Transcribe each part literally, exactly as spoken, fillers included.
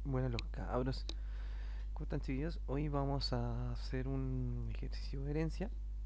Bueno, los cabros, ¿cómo están, chiquillos? Hoy vamos a hacer un ejercicio de herencia.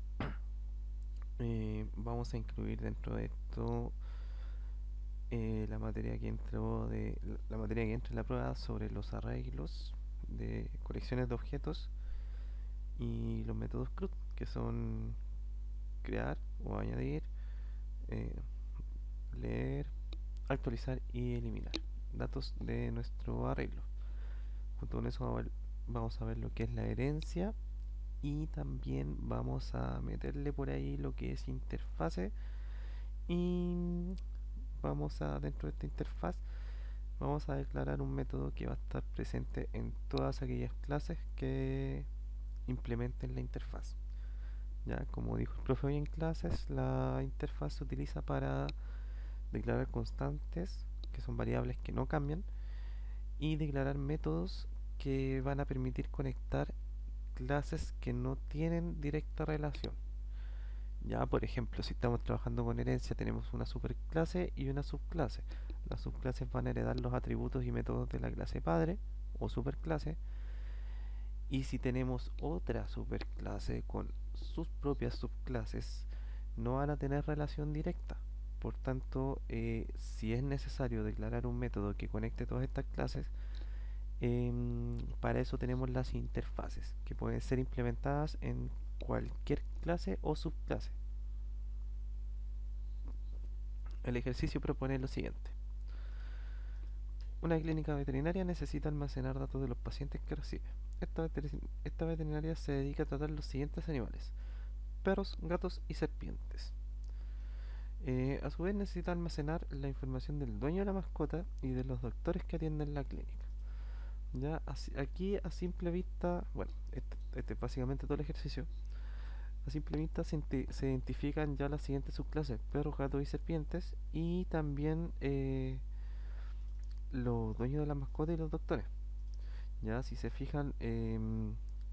Eh, vamos a incluir dentro de esto eh, la materia que entró de la, la materia que entra en la prueba sobre los arreglos de colecciones de objetos y los métodos C R U D, que son crear o añadir, eh, leer, actualizar y eliminar datos de nuestro arreglo. Junto con eso vamos a ver, vamos a ver lo que es la herencia. Y también vamos a meterle por ahí lo que es interfase. Y vamos a, dentro de esta interfaz, vamos a declarar un método que va a estar presente en todas aquellas clases que implementen la interfaz. Ya, como dijo el profe hoy en clases, la interfaz se utiliza para declarar constantes, que son variables que no cambian, y declarar métodos que van a permitir conectar clases que no tienen directa relación. Ya, por ejemplo, si estamos trabajando con herencia, tenemos una superclase y una subclase. Las subclases van a heredar los atributos y métodos de la clase padre o superclase. Y si tenemos otra superclase con sus propias subclases, no van a tener relación directa. Por tanto, eh, si es necesario declarar un método que conecte todas estas clases, em, para eso tenemos las interfaces, que pueden ser implementadas en cualquier clase o subclase. El ejercicio propone lo siguiente. Una clínica veterinaria necesita almacenar datos de los pacientes que recibe. Esta, veter- esta veterinaria se dedica a tratar los siguientes animales: perros, gatos y serpientes. Eh, a su vez necesita almacenar la información del dueño de la mascota y de los doctores que atienden la clínica. Ya, así- aquí a simple vista, bueno, este, este es básicamente todo el ejercicio. A simple vista se, se identifican ya las siguientes subclases: perros, gatos y serpientes, y también eh, los dueños de la mascota y los doctores. Ya, si se fijan, em,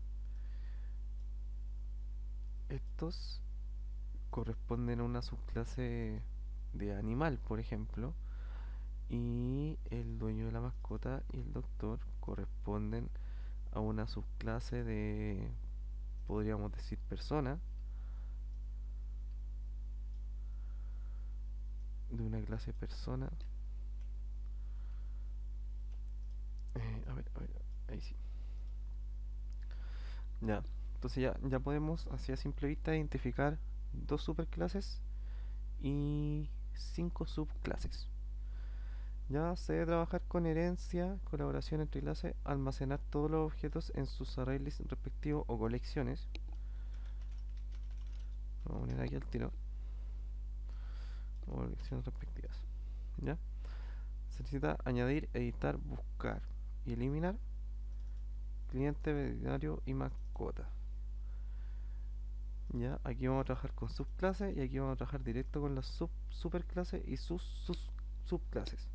estos corresponden a una subclase de animal, por ejemplo, y el dueño de la mascota y el doctor corresponden a una subclase de, podríamos decir, persona, de una clase persona. Eh, a ver, a ver, ahí sí. Ya, entonces ya, ya podemos, así a simple vista, identificar dos superclases y cinco subclases. Ya se debe trabajar con herencia, colaboración entre clases, almacenar todos los objetos en sus arrays respectivos o colecciones. Vamos a poner aquí al tiro. O colecciones respectivas. ¿Ya? Se necesita añadir, editar, buscar y eliminar cliente, veterinario y mascota. ¿Ya? Aquí vamos a trabajar con subclases y aquí vamos a trabajar directo con las sub, superclases y sus, sus subclases.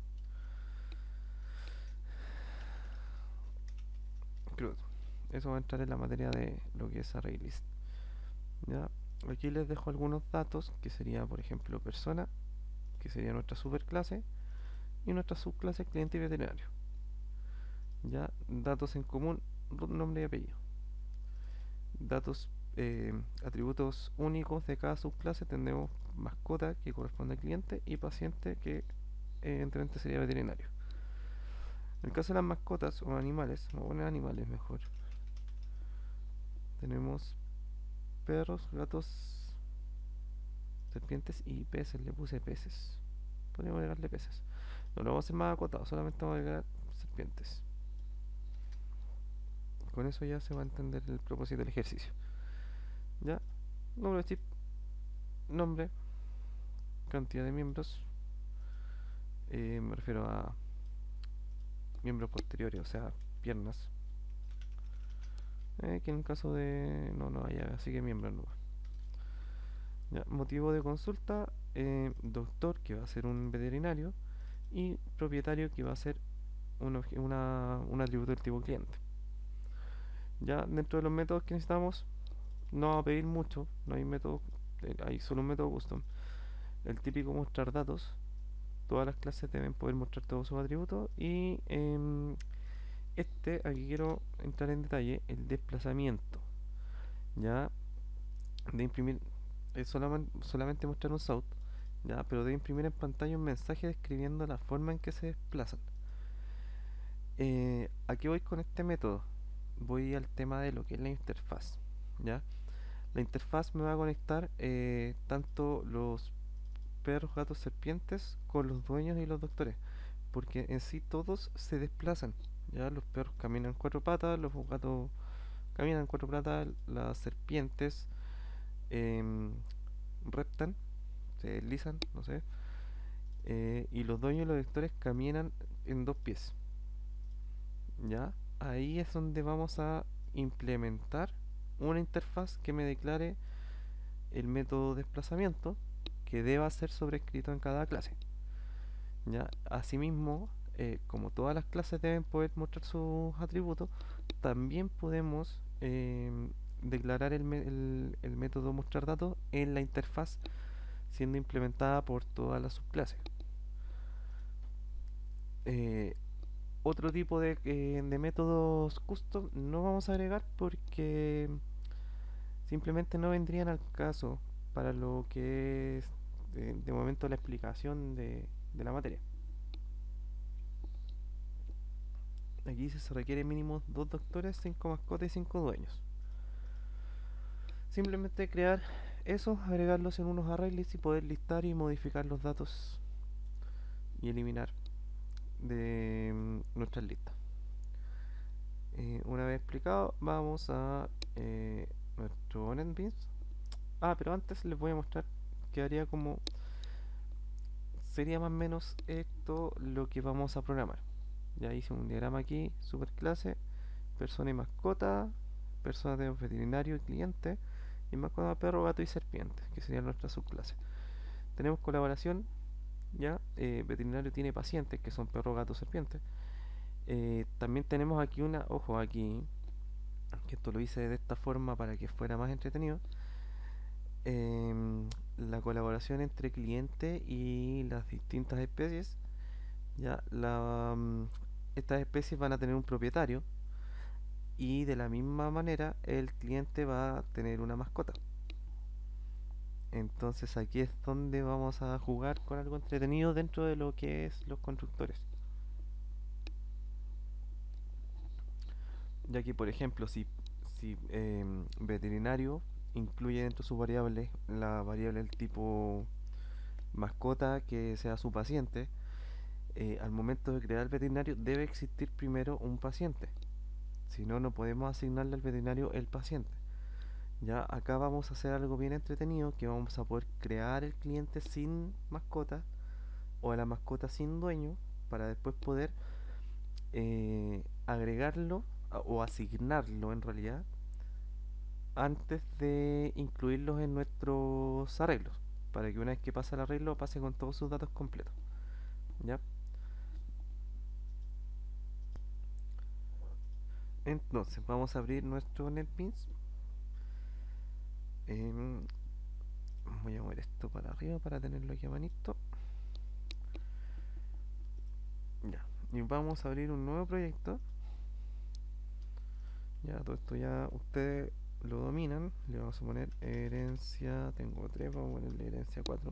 Cruz. Eso va a entrar en la materia de lo que es array list. ¿Ya? Aquí les dejo algunos datos que sería, por ejemplo, persona, que sería nuestra superclase, y nuestra subclase cliente y veterinario. Ya, datos en común: root, nombre y apellido. Datos, eh, atributos únicos de cada subclase: tenemos mascota, que corresponde al cliente, y paciente, que eh, entre entre sería veterinario. En el caso de las mascotas o animales, vamos a poner animales mejor, tenemos perros, gatos, serpientes y peces. Le puse peces. Podríamos agregarle peces. No lo vamos a hacer más acotado, solamente vamos a agregar serpientes. Con eso ya se va a entender el propósito del ejercicio. Ya, número de chip, nombre, cantidad de miembros, eh, me refiero a miembros posteriores, o sea, piernas. Eh, que en el caso de. No, no haya, así que miembros no. Ya, motivo de consulta: eh, doctor, que va a ser un veterinario, y propietario, que va a ser un, una, un atributo del tipo cliente. Ya dentro de los métodos que necesitamos, no vamos a pedir mucho, no hay método, eh, hay solo un método custom. El típico mostrar datos. Todas las clases deben poder mostrar todos sus atributos y em, Este, aquí quiero entrar en detalle, el desplazamiento, ya, de imprimir, es solamente, solamente mostrar un south, ya, pero de imprimir en pantalla un mensaje describiendo la forma en que se desplazan. Eh, ¿a qué voy con este método? Voy al tema de lo que es la interfaz, ya. La interfaz me va a conectar eh, tanto los perros, gatos, serpientes con los dueños y los doctores, porque en sí todos se desplazan. Ya los perros caminan cuatro patas, los gatos caminan cuatro patas, las serpientes em, reptan, se deslizan, no sé, eh, y los dueños y los doctores caminan en dos pies. Ya, ahí es donde vamos a implementar una interfaz que me declare el método de desplazamiento que deba ser sobrescrito en cada clase. ¿Ya? Asimismo, eh, como todas las clases deben poder mostrar sus atributos, también podemos em, declarar el, me- el- el método mostrar datos en la interfaz siendo implementada por todas las subclases. Eh, Otro tipo de, eh, de métodos custom no vamos a agregar porque simplemente no vendrían al caso para lo que es de, de momento la explicación de, de la materia. Aquí dice se requiere mínimo dos doctores, cinco mascotas y cinco dueños. Simplemente crear eso, agregarlos en unos arrays y poder listar y modificar los datos y eliminar de mm, nuestras listas. Eh, una vez explicado, vamos a eh, nuestro NetBeans. Ah, pero antes les voy a mostrar que haría como sería más o menos esto lo que vamos a programar. Ya hice un diagrama aquí, superclase, persona y mascota, persona de veterinario y cliente, y mascota perro, gato y serpiente, que sería nuestra subclase. Tenemos colaboración, ya, eh, veterinario tiene pacientes, que son perro, gato, serpiente. Eh, también tenemos aquí una, ojo aquí, que esto lo hice de esta forma para que fuera más entretenido. em, la colaboración entre cliente y las distintas especies. Ya, la, mm, estas especies van a tener un propietario y de la misma manera el cliente va a tener una mascota. Entonces aquí es donde vamos a jugar con algo entretenido dentro de lo que es los constructores. Ya que por ejemplo si, si em, veterinario incluye dentro de sus variables la variable del tipo mascota que sea su paciente, eh, al momento de crear el veterinario debe existir primero un paciente. Si no, no podemos asignarle al veterinario el paciente. Ya acá vamos a hacer algo bien entretenido, que vamos a poder crear el cliente sin mascota o a la mascota sin dueño para después poder eh, agregarlo a- o asignarlo en realidad antes de incluirlos en nuestros arreglos, para que una vez que pase el arreglo pase con todos sus datos completos. ¿Ya? Entonces vamos a abrir nuestro NetBeans. Em, Voy a mover esto para arriba para tenerlo aquí a manito. Ya. Y vamos a abrir un nuevo proyecto. Ya, todo esto ya ustedes lo dominan. Le vamos a poner herencia. Tengo tres, vamos a ponerle herencia cuatro.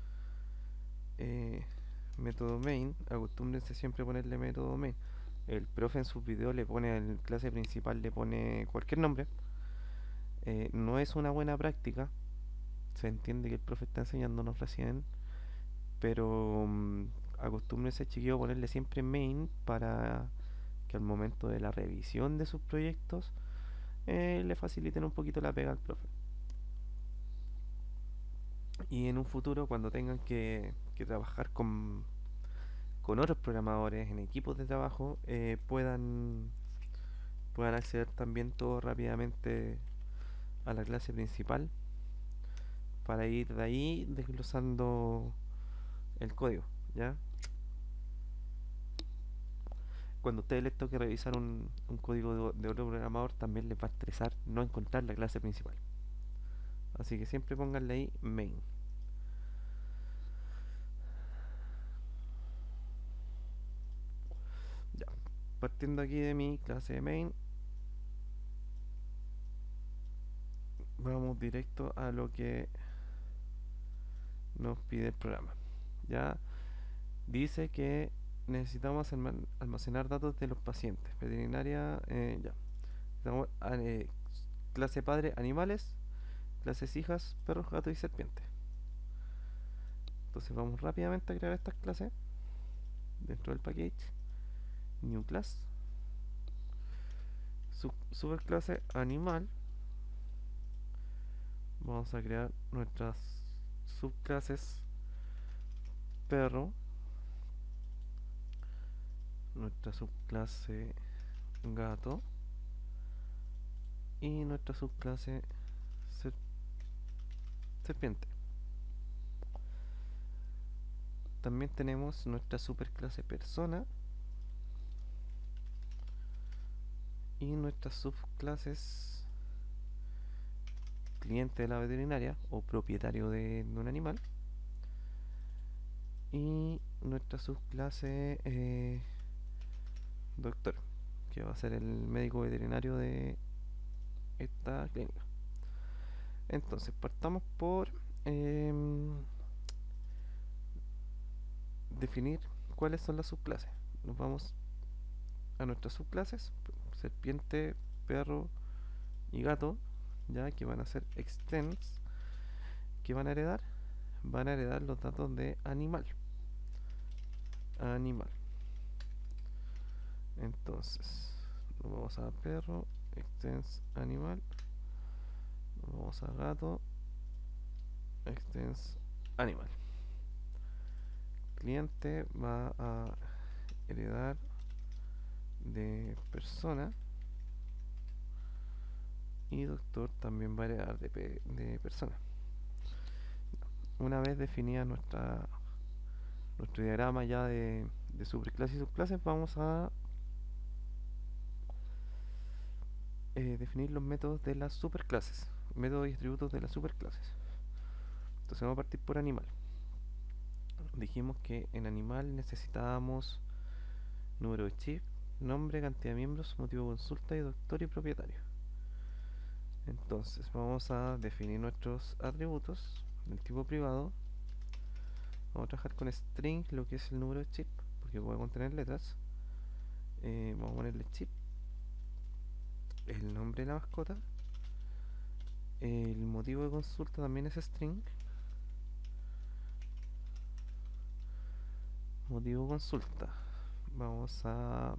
Eh, Método main. Acostúmbrense siempre a ponerle método main. El profe en sus videos le pone, en clase principal le pone cualquier nombre. Eh, no es una buena práctica. Se entiende que el profe está enseñándonos recién. Pero mm, acostúmbrense, chiquillos, a ponerle siempre main para que al momento de la revisión de sus proyectos eh, le faciliten un poquito la pega al profe. Y en un futuro, cuando tengan que, que trabajar con, con otros programadores en equipos de trabajo, eh, puedan, puedan acceder también todo rápidamente a la clase principal para ir de ahí desglosando el código, ¿ya? Cuando a ustedes les toque revisar un, un código de, de otro programador, también les va a estresar no encontrar la clase principal. Así que siempre pónganle ahí main. Ya. partiendo aquí de mi clase main, vamos directo a lo que nos pide el programa. Ya dice que necesitamos almacenar datos de los pacientes. Veterinaria, eh, ya. Estamos, eh, clase padre, animales. Clases hijas, perros, gatos y serpientes. Entonces vamos rápidamente a crear estas clases dentro del package. New class. Sub superclase animal. Vamos a crear nuestras subclases perro, nuestra subclase gato y nuestra subclase ser serpiente. También tenemos nuestra superclase persona y nuestras subclases cliente de la veterinaria o propietario de, de un animal, y nuestra subclase eh, doctor, que va a ser el médico veterinario de esta clínica. Entonces partamos por eh, definir cuáles son las subclases. Nos vamos a nuestras subclases: serpiente, perro y gato, ya que van a ser extends. ¿Qué van a heredar? Van a heredar los datos de animal. Animal. Entonces, nos vamos a perro, extends animal. Nos vamos a gato, extends animal. Cliente va a heredar de persona y doctor también va a heredar de, pe de persona. Una vez definida nuestra nuestro diagrama ya de, de superclases y subclases, vamos a eh, definir los métodos de las superclases, métodos y atributos de las superclases. Entonces vamos a partir por animal. Dijimos que en animal necesitábamos número de chip, nombre, cantidad de miembros, motivo de consulta y doctor y propietario. Entonces vamos a definir nuestros atributos del tipo privado. Vamos a trabajar con string, lo que es el número de chip, porque puede contener letras. Eh, vamos a ponerle chip, el nombre de la mascota, el motivo de consulta también es string, motivo de consulta. Vamos a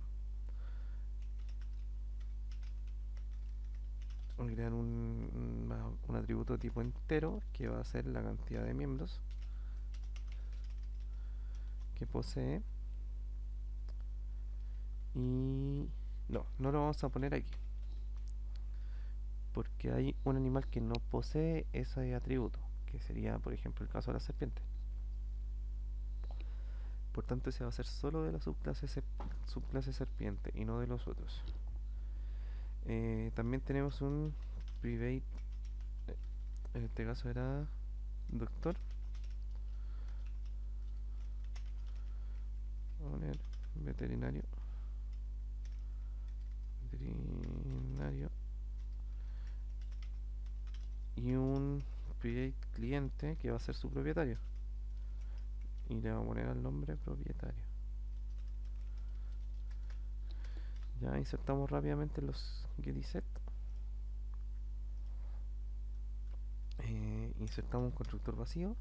crear un, un, un atributo tipo entero que va a ser la cantidad de miembros que posee, y no, no lo vamos a poner aquí porque hay un animal que no posee ese atributo, que sería por ejemplo el caso de la serpiente. Por tanto ese va a ser solo de la subclase, subclase serpiente y no de los otros. Eh, también tenemos un private, en este caso era doctor. Vamos a poner veterinario, veterinario, y un private cliente que va a ser su propietario, y le vamos a poner al nombre propietario. Ya insertamos rápidamente los getInset. Eh, insertamos un constructor vacío.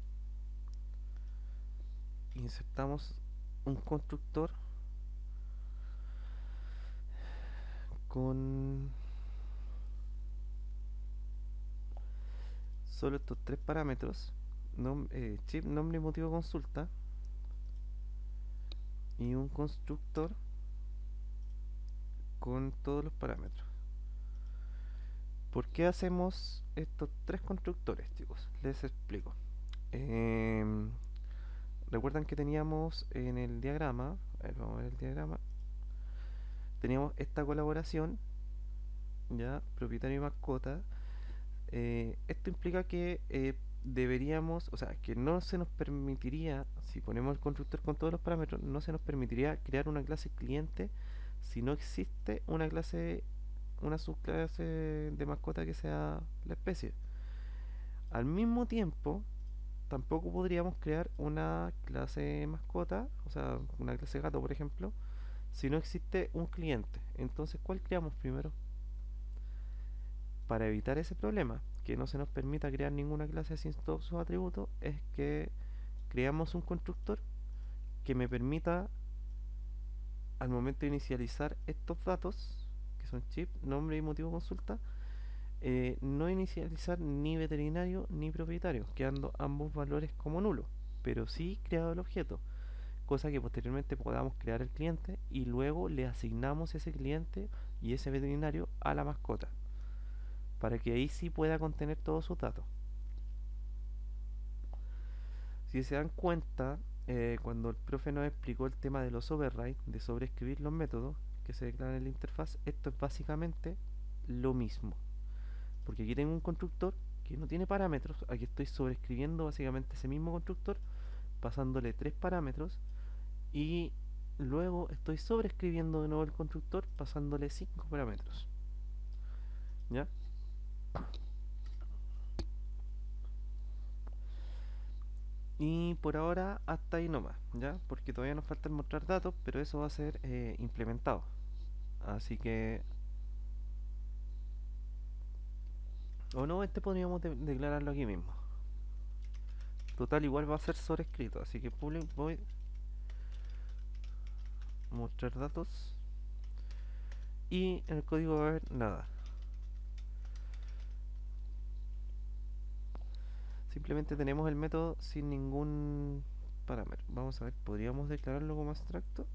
Insertamos un constructor con solo estos tres parámetros: nom eh, chip, nombre y motivo de consulta, y un constructor con todos los parámetros. ¿Por qué hacemos estos tres constructores, chicos? Les explico. Eh, Recuerdan que teníamos en el diagrama, a ver, vamos a ver el diagrama, teníamos esta colaboración, ya, propietario y mascota. Eh, esto implica que eh, deberíamos, o sea, que no se nos permitiría, si ponemos el constructor con todos los parámetros, no se nos permitiría crear una clase cliente si no existe una clase, una subclase de mascota que sea la especie. Al mismo tiempo, tampoco podríamos crear una clase mascota, o sea, una clase gato, por ejemplo, si no existe un cliente. Entonces, ¿cuál creamos primero? Para evitar ese problema, que no se nos permita crear ninguna clase sin todos sus atributos, es que creamos un constructor que me permita, al momento de inicializar estos datos, que son chip, nombre y motivo de consulta, eh, no inicializar ni veterinario ni propietario, quedando ambos valores como nulos, pero sí creado el objeto, cosa que posteriormente podamos crear el cliente y luego le asignamos ese cliente y ese veterinario a la mascota, para que ahí sí pueda contener todos sus datos. Si se dan cuenta, eh, cuando el profe nos explicó el tema de los override, de sobreescribir los métodos que se declaran en la interfaz, esto es básicamente lo mismo. Porque aquí tengo un constructor que no tiene parámetros, aquí estoy sobreescribiendo básicamente ese mismo constructor, pasándole tres parámetros, y luego estoy sobreescribiendo de nuevo el constructor, pasándole cinco parámetros. ¿Ya? Y por ahora hasta ahí nomás, ¿ya? Porque todavía nos falta mostrar datos, pero eso va a ser eh, implementado. Así que... O no, este podríamos de declararlo aquí mismo. Total, igual va a ser sobrescrito, así que public void mostrar datos. Y en el código va a haber nada. Simplemente tenemos el método sin ningún parámetro. Vamos a ver, ¿podríamos declararlo como abstracto?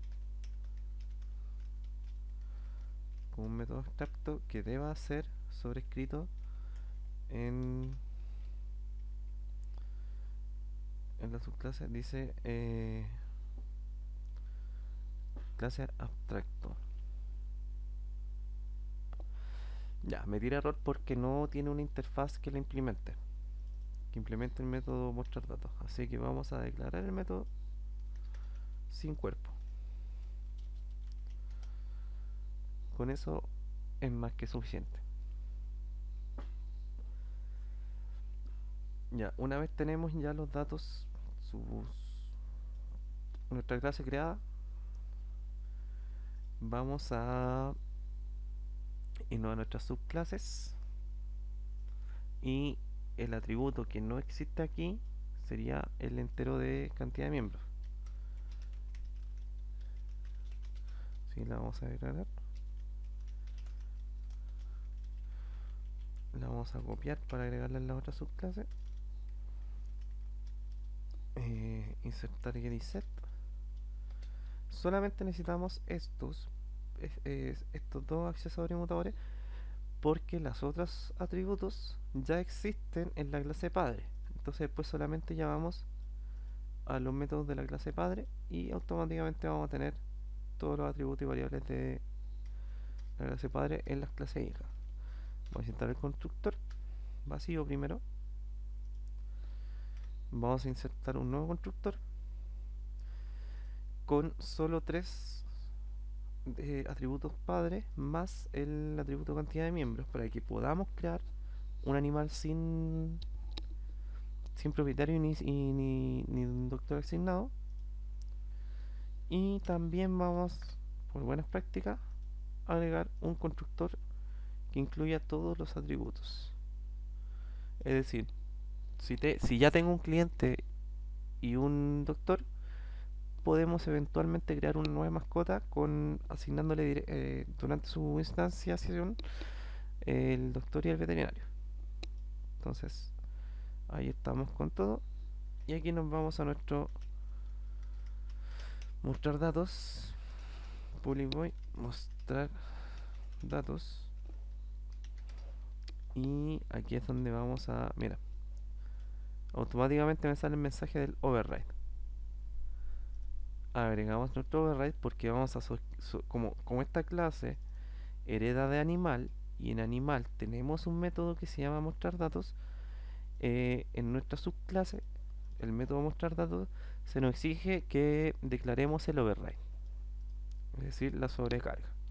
Como un método abstracto que deba ser sobrescrito en, en la subclase. Dice eh, clase abstracto. Ya, me tira error porque no tiene una interfaz que la implemente. Que implemente el método mostrar datos. Así que vamos a declarar el método sin cuerpo. Con eso es más que suficiente. Ya, una vez tenemos ya los datos, sus, nuestra clase creada, vamos a irnos a nuestras subclases y el atributo que no existe aquí sería el entero de cantidad de miembros. Si la vamos a declarar, la vamos a copiar para agregarla en la otra subclase. Eh, insertar get set. Solamente necesitamos estos, es, es, estos dos accesorios mutadores, porque los otros atributos ya existen en la clase padre. Entonces después solamente llamamos a los métodos de la clase padre y automáticamente vamos a tener todos los atributos y variables de la clase padre en las clases hijas. Vamos a insertar el constructor vacío primero. Vamos a insertar un nuevo constructor con solo tres eh, atributos padres más el atributo cantidad de miembros, para que podamos crear un animal sin sin propietario ni, ni, ni, ni un doctor asignado. Y también vamos, por buenas prácticas, a agregar un constructor que incluya todos los atributos. Es decir, si, te, si ya tengo un cliente y un doctor, podemos eventualmente crear una nueva mascota con asignándole eh, durante su instanciación el doctor y el veterinario. Entonces, ahí estamos con todo. Y aquí nos vamos a nuestro mostrar datos. Public void mostrar datos. Y aquí es donde vamos a... Mira, automáticamente me sale el mensaje del override. Agregamos nuestro override porque vamos a... So, so, como, como esta clase hereda de animal, y en animal tenemos un método que se llama mostrar datos, eh, en nuestra subclase, el método mostrar datos, se nos exige que declaremos el override, es decir, la sobrecarga.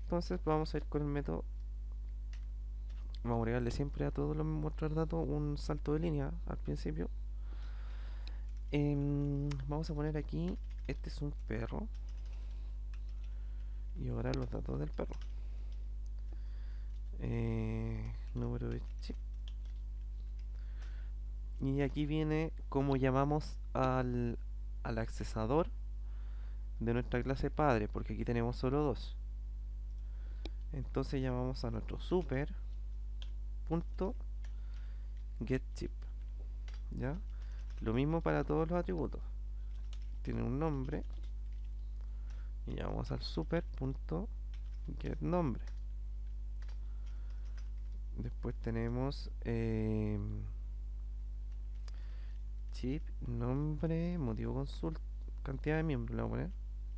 Entonces vamos a ir con el método. Vamos a agregarle siempre a todos los mostrar datos un salto de línea al principio. Em, vamos a poner aquí, este es un perro. Y ahora los datos del perro. Eh, número de chip. Y aquí viene cómo llamamos al, al accesador de nuestra clase padre, porque aquí tenemos solo dos. Entonces llamamos a nuestro super punto get chip. ¿Ya? Lo mismo para todos los atributos. Tiene un nombre y llamamos al super punto get nombre. Después tenemos eh, chip, nombre, motivo consulta, cantidad de miembros le voy a poner.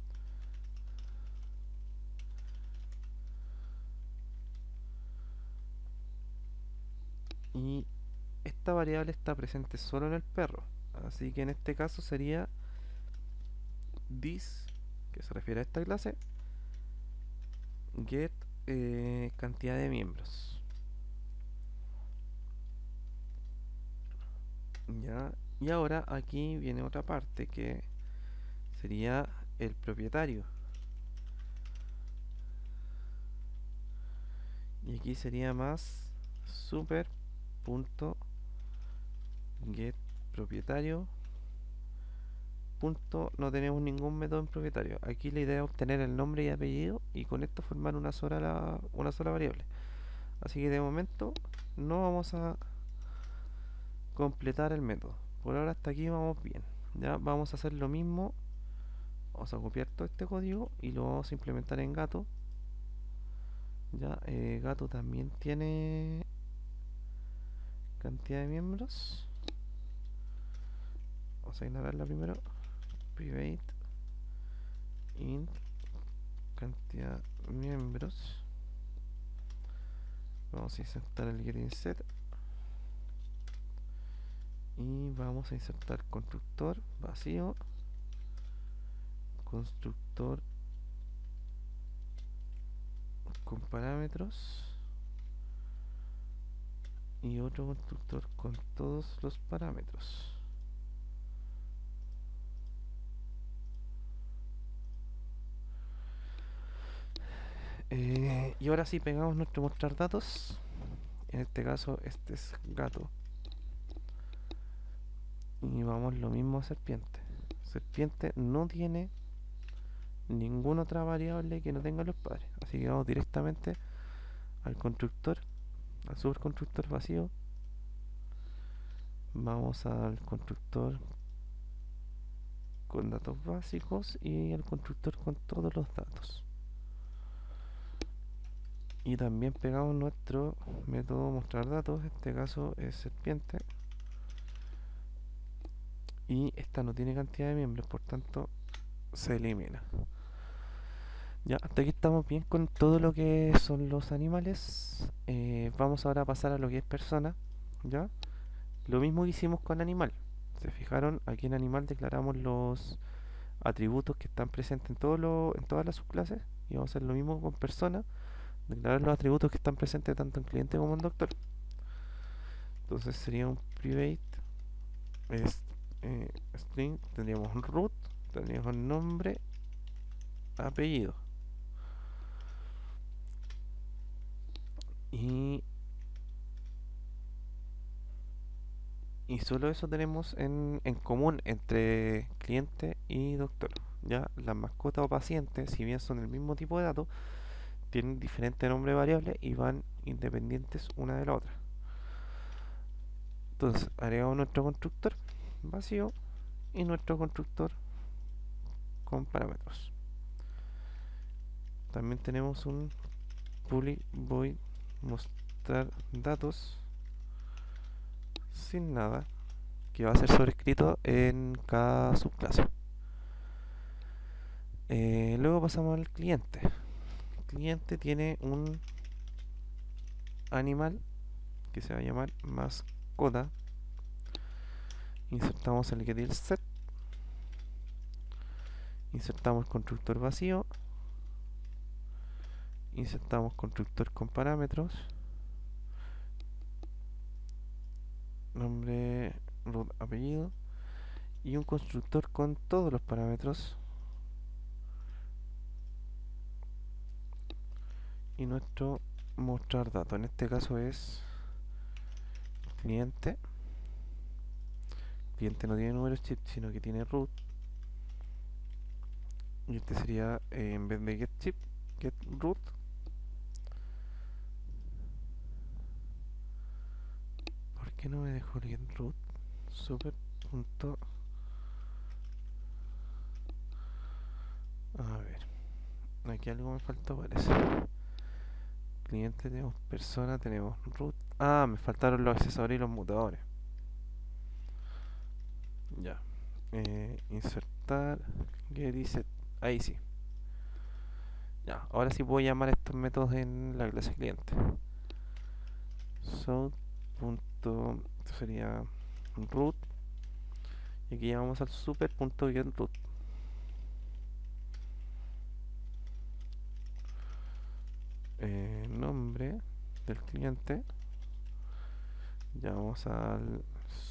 Y esta variable está presente solo en el perro, así que en este caso sería this, que se refiere a esta clase, get eh, cantidad de miembros. Ya, y ahora aquí viene otra parte que sería el propietario. Y aquí sería más super punto get propietario punto, no tenemos ningún método en propietario. Aquí la idea es obtener el nombre y apellido y con esto formar una sola la, una sola variable. Así que de momento no vamos a completar el método. Por ahora hasta aquí vamos bien. Ya vamos a hacer lo mismo. Vamos a copiar todo este código y lo vamos a implementar en gato. Ya, eh, gato también tiene cantidad de miembros. Vamos a ignorarla primero. Private int cantidad de miembros. Vamos a insertar el getInsert y vamos a insertar constructor vacío, constructor con parámetros y otro constructor con todos los parámetros. Eh, y ahora sí pegamos nuestro mostrar datos. En este caso este es gato. Y vamos lo mismo a serpiente. Serpiente no tiene ninguna otra variable que no tenga los padres. Así que vamos directamente al constructor, al superconstructor vacío. Vamos al constructor con datos básicos y al constructor con todos los datos. Y también pegamos nuestro método mostrar datos, en este caso es serpiente. Y esta no tiene cantidad de miembros, por tanto se elimina. Ya, hasta aquí estamos bien con todo lo que son los animales. Eh, vamos ahora a pasar a lo que es persona. Ya, lo mismo que hicimos con animal. Se fijaron, aquí en animal declaramos los atributos que están presentes en, todo lo, en todas las subclases. Y vamos a hacer lo mismo con persona. Declarar los atributos que están presentes tanto en cliente como en doctor. Entonces sería un private es, eh, string, tendríamos un root, tendríamos un nombre, apellido. Y, y solo eso tenemos en, en común entre cliente y doctor. Ya las mascotas o pacientes, si bien son el mismo tipo de datos, tienen diferente nombre de variable y van independientes una de la otra. Entonces agregamos nuestro constructor vacío y nuestro constructor con parámetros. También tenemos un public void mostrar datos sin nada, que va a ser sobrescrito en cada subclase. Eh, luego pasamos al cliente. El cliente tiene un animal que se va a llamar mascota. Insertamos el getInsert, insertamos el constructor vacío insertamos constructor con parámetros, nombre, root, apellido, y un constructor con todos los parámetros, y nuestro mostrar datos, en este caso es cliente. Cliente no tiene número chip, sino que tiene root, y este sería, eh, en vez de get chip, get root. ¿Por qué no me dejó el get root? Super punto. A ver, aquí algo me faltó, parece. Cliente tenemos, persona tenemos, root. Ah, me faltaron los accesorios y los mutadores. Ya. Eh, insertar, get y set. Ahí sí. Ya, ahora sí puedo llamar a estos métodos en la clase cliente. So, punto, esto sería root. Y aquí llamamos al super.getRoot. Eh, nombre del cliente. Llamamos al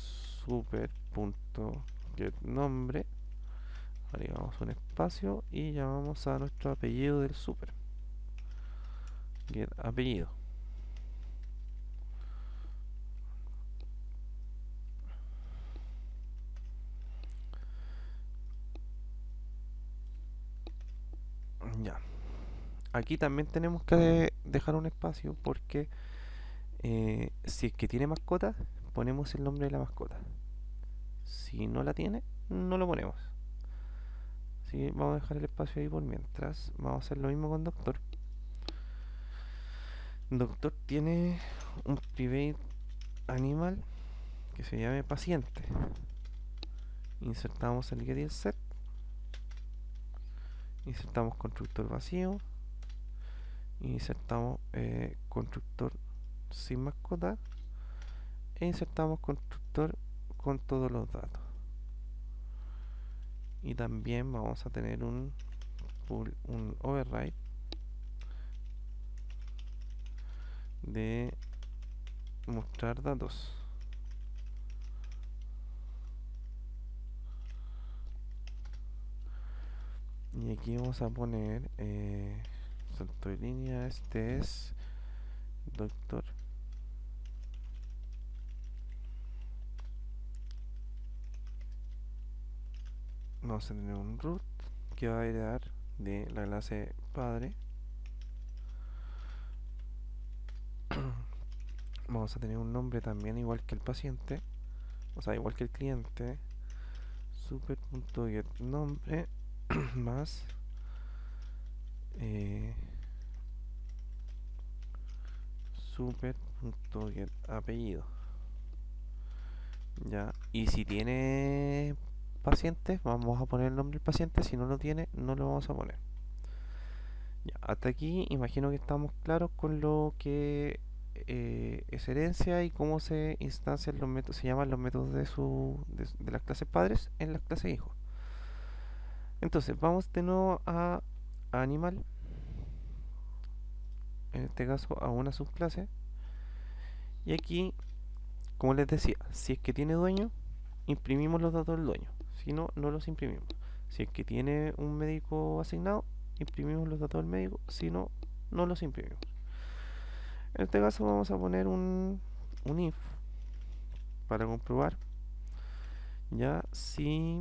super.getNombre. Agregamos un espacio y llamamos a nuestro apellido del super. Get apellido. Ya. Aquí también tenemos que dejar un espacio porque eh, si es que tiene mascota, ponemos el nombre de la mascota. Si no la tiene, no lo ponemos. Así vamos a dejar el espacio ahí por mientras. Vamos a hacer lo mismo con doctor. Doctor tiene un private animal que se llame paciente. Insertamos el get y el set. Insertamos constructor vacío. Insertamos eh, constructor sin mascota. E insertamos constructor con todos los datos. Y también vamos a tener un, un override de mostrar datos. Y aquí vamos a poner eh, salto de línea. Este es doctor. Vamos a tener un root que va a heredar de la clase padre. Vamos a tener un nombre también igual que el paciente, o sea, igual que el cliente. Super.getNombre más eh, super.getApellido. Ya, y si tiene pacientes, vamos a poner el nombre del paciente. Si no lo tiene, no lo vamos a poner. Ya, hasta aquí imagino que estamos claros con lo que eh, es herencia y cómo se instancian los métodos, se llaman los métodos de su de, de las clases padres en las clases hijos. Entonces vamos de nuevo a, a animal, en este caso a una subclase, y aquí, como les decía, si es que tiene dueño, imprimimos los datos del dueño. Si no, no los imprimimos. Si es que tiene un médico asignado, imprimimos los datos del médico. Si no, no los imprimimos. En este caso vamos a poner un, un if para comprobar ya si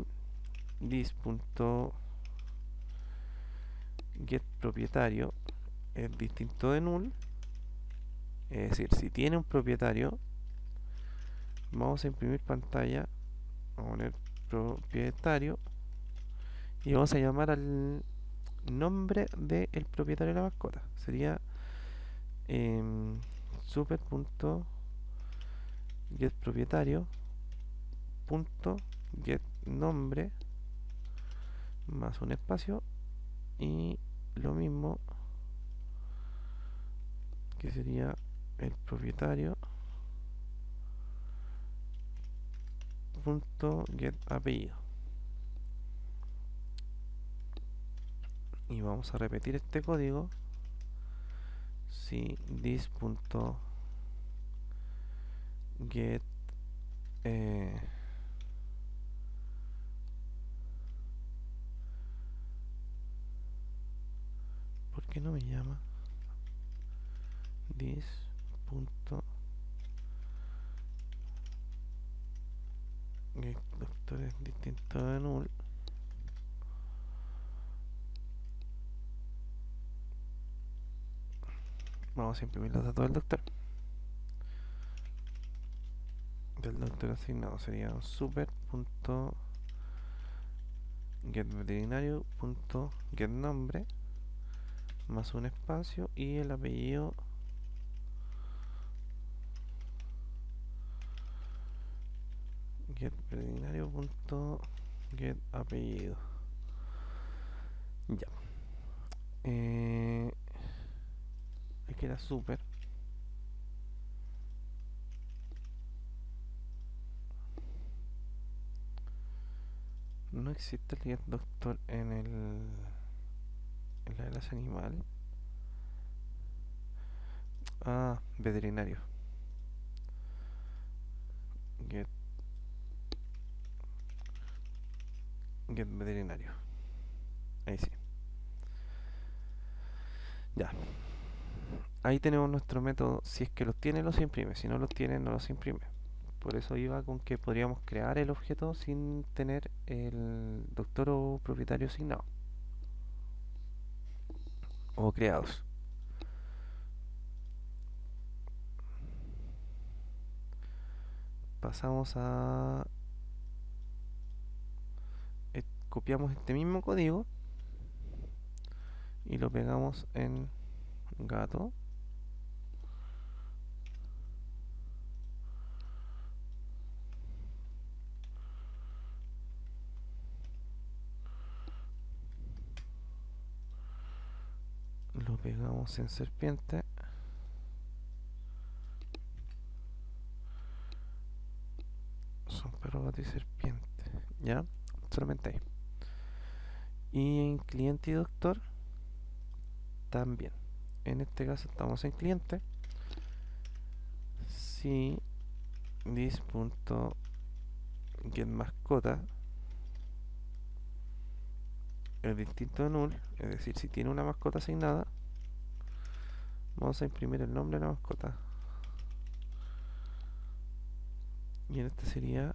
this.getPropietario es distinto de null. Es decir, si tiene un propietario, vamos a imprimir pantalla, vamos a poner propietario y vamos a llamar al nombre del propietario de la mascota. Sería eh, super.getPropietario.getNombre más un espacio y lo mismo que sería el propietario punto get apellido. Y vamos a repetir este código si this punto get eh, ¿por qué no me llama? This punto get doctor es distinto de null. Vamos a imprimir los datos del doctor. Del doctor asignado sería super punto get veterinario punto get nombre más un espacio y el apellido get veterinario punto get apellido. Ya. Eh, aquí era super. No existe el get doctor en el en la clase animal. Ah, veterinario. Get get veterinario. Ahí sí. Ya. Ahí tenemos nuestro método. Si es que los tiene, los imprime. Si no los tiene, no los imprime. Por eso iba con que podríamos crear el objeto sin tener el doctor o propietario asignado. O creados. Pasamos a... eh, copiamos este mismo código y lo pegamos en gato. Lo pegamos en serpiente. Son perro, gato y serpiente. ¿Ya? Solamente ahí. Y en cliente y doctor también. En este caso estamos en cliente. Si this.get mascota es distinto de null, es decir, si tiene una mascota asignada, vamos a imprimir el nombre de la mascota. Y en este sería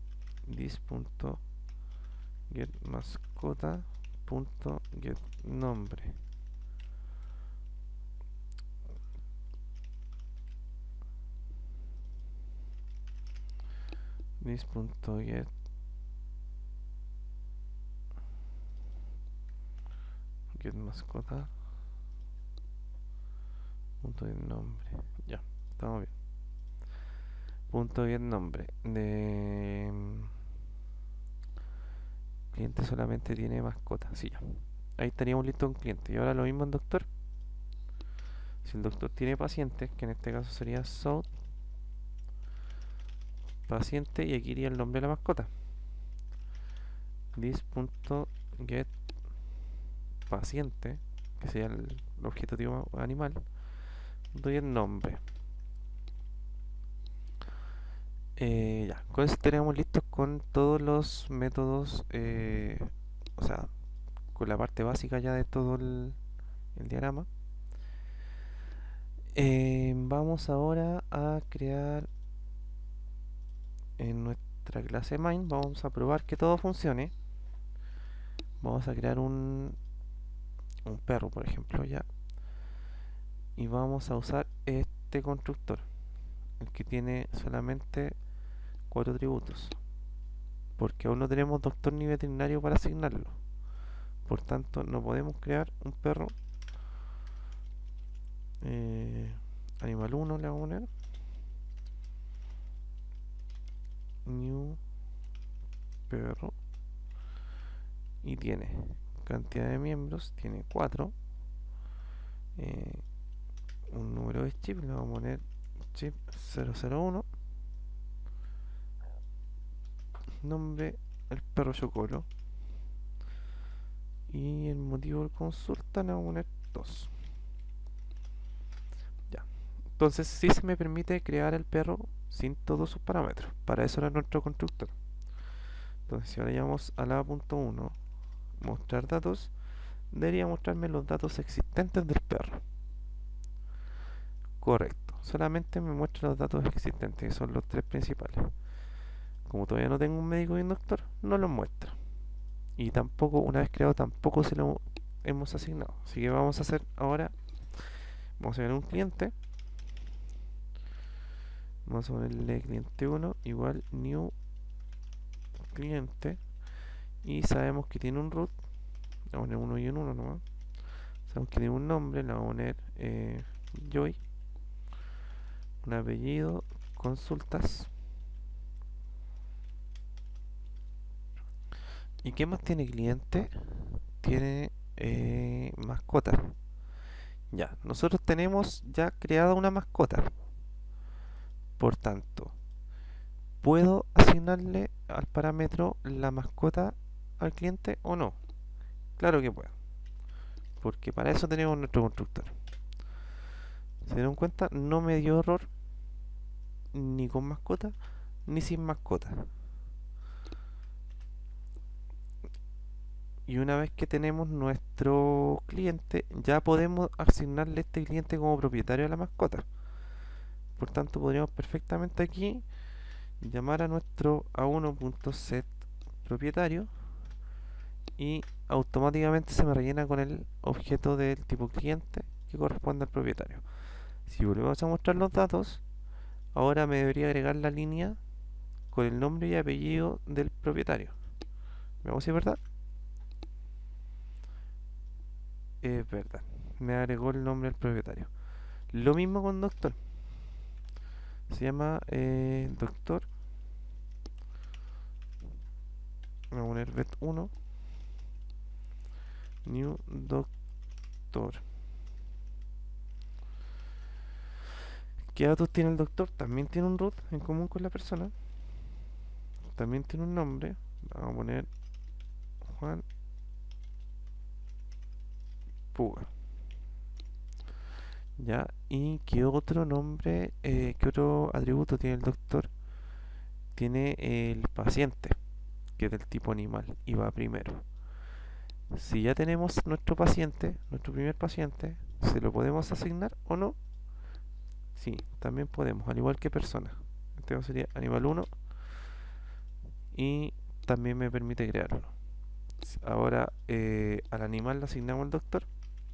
this.get mascota.get nombre. This.get get mascota punto get nombre. Ya, estamos bien. Punto get nombre de cliente solamente tiene mascota. Sí, ya. Ahí estaríamos listos con cliente. Y ahora lo mismo en doctor. Si el doctor tiene paciente, que en este caso sería South paciente, y aquí iría el nombre de la mascota. This.get paciente, que sería el objetivo animal, doy el nombre. Eh, ya, con eso tenemos listos con todos los métodos, eh, o sea, con la parte básica ya de todo el, el diagrama. Eh, vamos ahora a crear en nuestra clase main, vamos a probar que todo funcione. Vamos a crear un, un perro, por ejemplo, ya. Y vamos a usar este constructor, el que tiene solamente cuatro atributos, porque aún no tenemos doctor ni veterinario para asignarlo. Por tanto, no podemos crear un perro. Eh, animal uno le vamos a poner. New perro. Y tiene cantidad de miembros, tiene cuatro. Eh, un número de chip, le vamos a poner chip cero cero uno. Nombre, el perro Chocolo. Y el motivo de consulta le vamos a poner dos. Entonces sí se me permite crear el perro sin todos sus parámetros. Para eso era nuestro constructor. Entonces si ahora llamamos a la punto uno, mostrar datos, debería mostrarme los datos existentes del perro. Correcto, solamente me muestra los datos existentes, que son los tres principales. Como todavía no tengo un médico y un doctor, no los muestra. Y tampoco, una vez creado, tampoco se lo hemos asignado. Así que vamos a hacer ahora, vamos a ver un cliente. Vamos a ponerle cliente uno igual new cliente. Y sabemos que tiene un root. Le vamos a poner uno y un uno nomás. Sabemos que tiene un nombre, le vamos a poner eh, Joy. Un apellido, consultas. ¿Y qué más tiene cliente? Tiene eh, mascota. Ya, nosotros tenemos ya creada una mascota. Por tanto, ¿puedo asignarle al parámetro la mascota al cliente o no? Claro que puedo, porque para eso tenemos nuestro constructor. ¿Se dieron cuenta? No me dio error ni con mascota ni sin mascota. Y una vez que tenemos nuestro cliente, ya podemos asignarle este cliente como propietario a la mascota. Por tanto, podríamos perfectamente aquí llamar a nuestro a uno.set propietario y automáticamente se me rellena con el objeto del tipo cliente que corresponde al propietario. Si volvemos a mostrar los datos, ahora me debería agregar la línea con el nombre y apellido del propietario. Veamos si es verdad. Es verdad, me agregó el nombre del propietario. Lo mismo con doctor. Se llama eh, doctor. Voy a poner vet uno new doctor. ¿Qué datos tiene el doctor? También tiene un root en común con la persona. También tiene un nombre. Vamos a poner Juan Puga. Ya, ¿y qué otro nombre, eh, qué otro atributo tiene el doctor? Tiene el paciente, que es del tipo animal, y va primero. Si ya tenemos nuestro paciente, nuestro primer paciente, ¿se lo podemos asignar o no? Sí, también podemos, al igual que persona. Este sería animal uno y también me permite crear uno. Ahora eh, al animal le asignamos el doctor.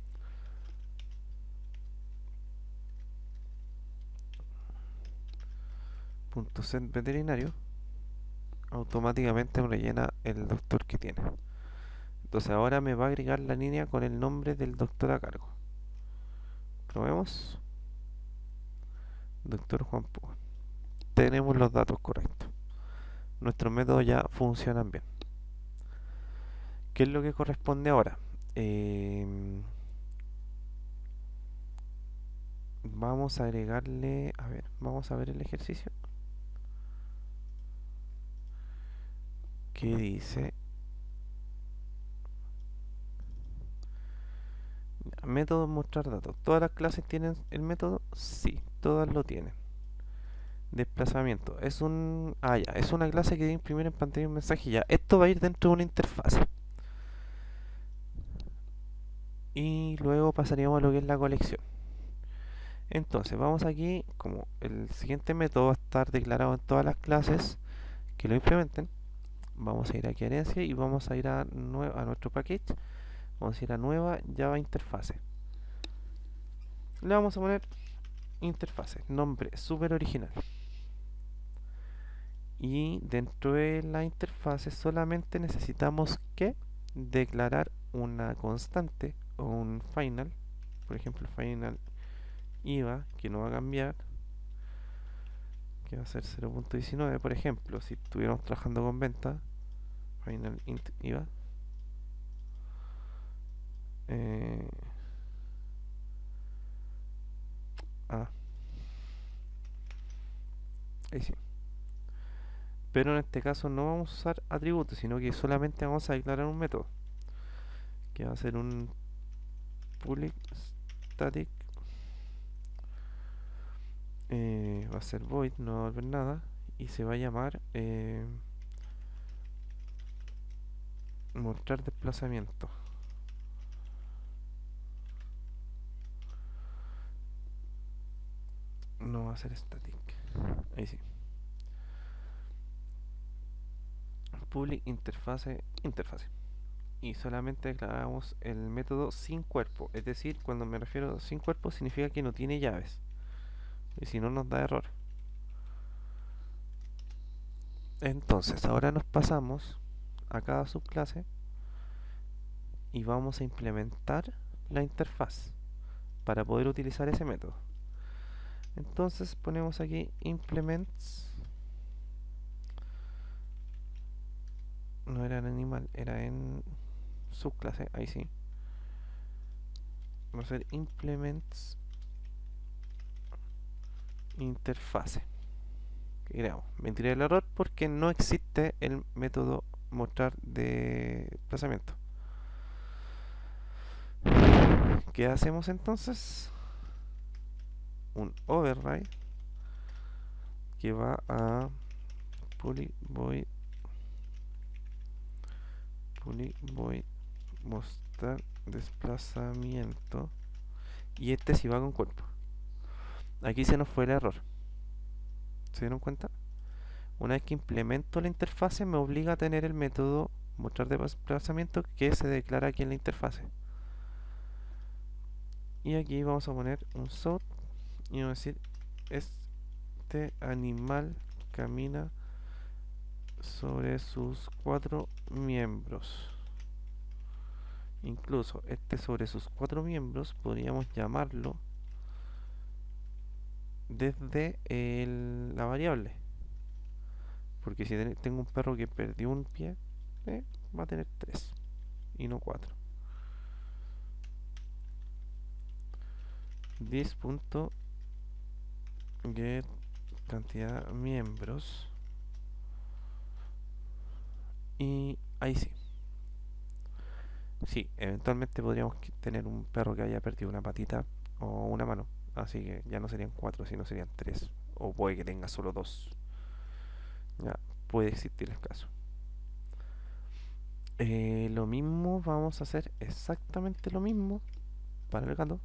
Punto set veterinario. Automáticamente me rellena el doctor que tiene. Entonces ahora me va a agregar la línea con el nombre del doctor a cargo. Probemos. Doctor Juan Puga. Tenemos los datos correctos. Nuestros métodos ya funcionan bien. ¿Qué es lo que corresponde ahora? Eh, vamos a agregarle, a ver, vamos a ver el ejercicio. ¿Qué dice? Método mostrar datos. ¿Todas las clases tienen el método? Sí, todas lo tienen. Desplazamiento. Es un... Ah, ya. Es una clase que debe imprimir en pantalla un mensaje. Ya. Esto va a ir dentro de una interfaz. Y luego pasaríamos a lo que es la colección. Entonces, vamos aquí, como el siguiente método va a estar declarado en todas las clases que lo implementen. Vamos a ir aquí a herencia y vamos a ir a, a nuestro package. Vamos a ir a nueva Java interfase. Le vamos a poner interfase, nombre súper original. Y dentro de la interfase solamente necesitamos que declarar una constante o un final. Por ejemplo, final I V A, que no va a cambiar, que va a ser cero punto diecinueve. Por ejemplo, si estuviéramos trabajando con venta, final int I V A. Eh, ah, ahí sí. Pero en este caso no vamos a usar atributos, sino que solamente vamos a declarar un método, que va a ser un public static eh, va a ser void, no va a volver nada, y se va a llamar eh, mostrar desplazamiento. No va a ser static. Ahí sí. Public interface interfase. Y solamente declaramos el método sin cuerpo. Es decir, cuando me refiero a sin cuerpo significa que no tiene llaves. Y si no nos da error. Entonces, ahora nos pasamos a cada subclase y vamos a implementar la interfaz para poder utilizar ese método. Entonces ponemos aquí implements. No era en animal, era en subclase, ahí sí. Vamos a hacer implements interfase. Que creamos. Me tiré el error porque no existe el método mostrar de desplazamiento. ¿Qué hacemos entonces? Un override que va a public void public void mostrar desplazamiento, y este sí va con cuerpo. Aquí se nos fue el error. ¿Se dieron cuenta? Una vez que implemento la interfase me obliga a tener el método mostrar desplazamiento que se declara aquí en la interfase. Y aquí vamos a poner un sort y vamos a decir este animal camina sobre sus cuatro miembros. Incluso este sobre sus cuatro miembros podríamos llamarlo desde el, la variable, porque si tengo un perro que perdió un pie, eh, va a tener tres y no cuatro. This.get cantidad de miembros, y ahí sí. Sí, eventualmente podríamos tener un perro que haya perdido una patita o una mano, así que ya no serían cuatro, sino serían tres, o puede que tenga solo dos. Ya puede existir el caso. Eh, lo mismo, vamos a hacer exactamente lo mismo para el gato.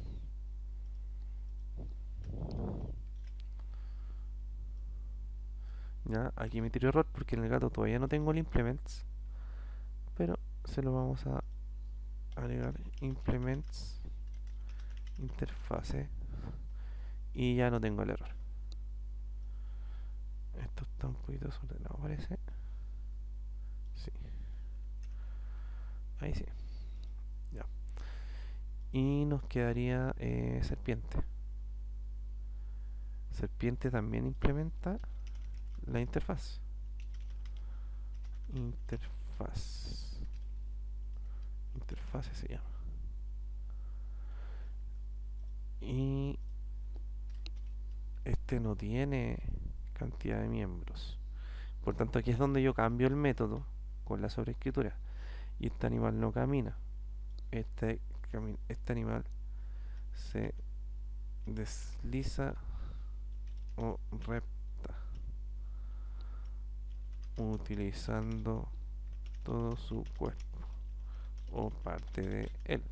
Ya, aquí me tiró error porque en el gato todavía no tengo el implements, pero se lo vamos a agregar implements interfase y ya no tengo el error. Esto está un poquito desordenado, parece. Sí, ahí sí. Ya. Y nos quedaría eh, serpiente. Serpiente también implementa la interfaz. Interfaz. Interfase se llama. Y este no tiene cantidad de miembros. Por tanto, aquí es donde yo cambio el método con la sobreescritura. Y este animal no camina. Este, este animal se desliza o repta utilizando todo su cuerpo o parte de él.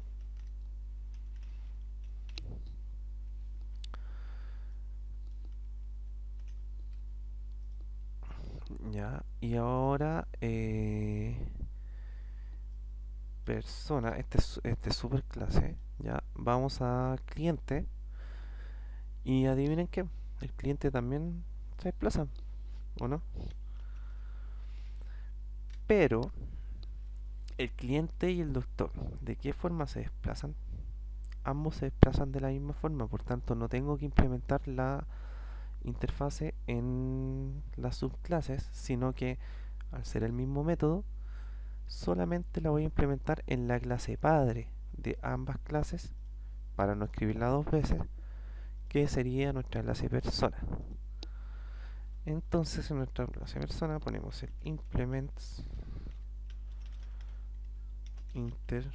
Ya, y ahora eh, persona, este es este super clase, ya, vamos a cliente y adivinen qué, el cliente también se desplaza, ¿o no? Pero el cliente y el doctor, ¿de qué forma se desplazan? Ambos se desplazan de la misma forma, por tanto no tengo que implementar la interfase en las subclases, sino que al ser el mismo método, solamente la voy a implementar en la clase padre de ambas clases para no escribirla dos veces, que sería nuestra clase persona. Entonces en nuestra clase persona ponemos el implements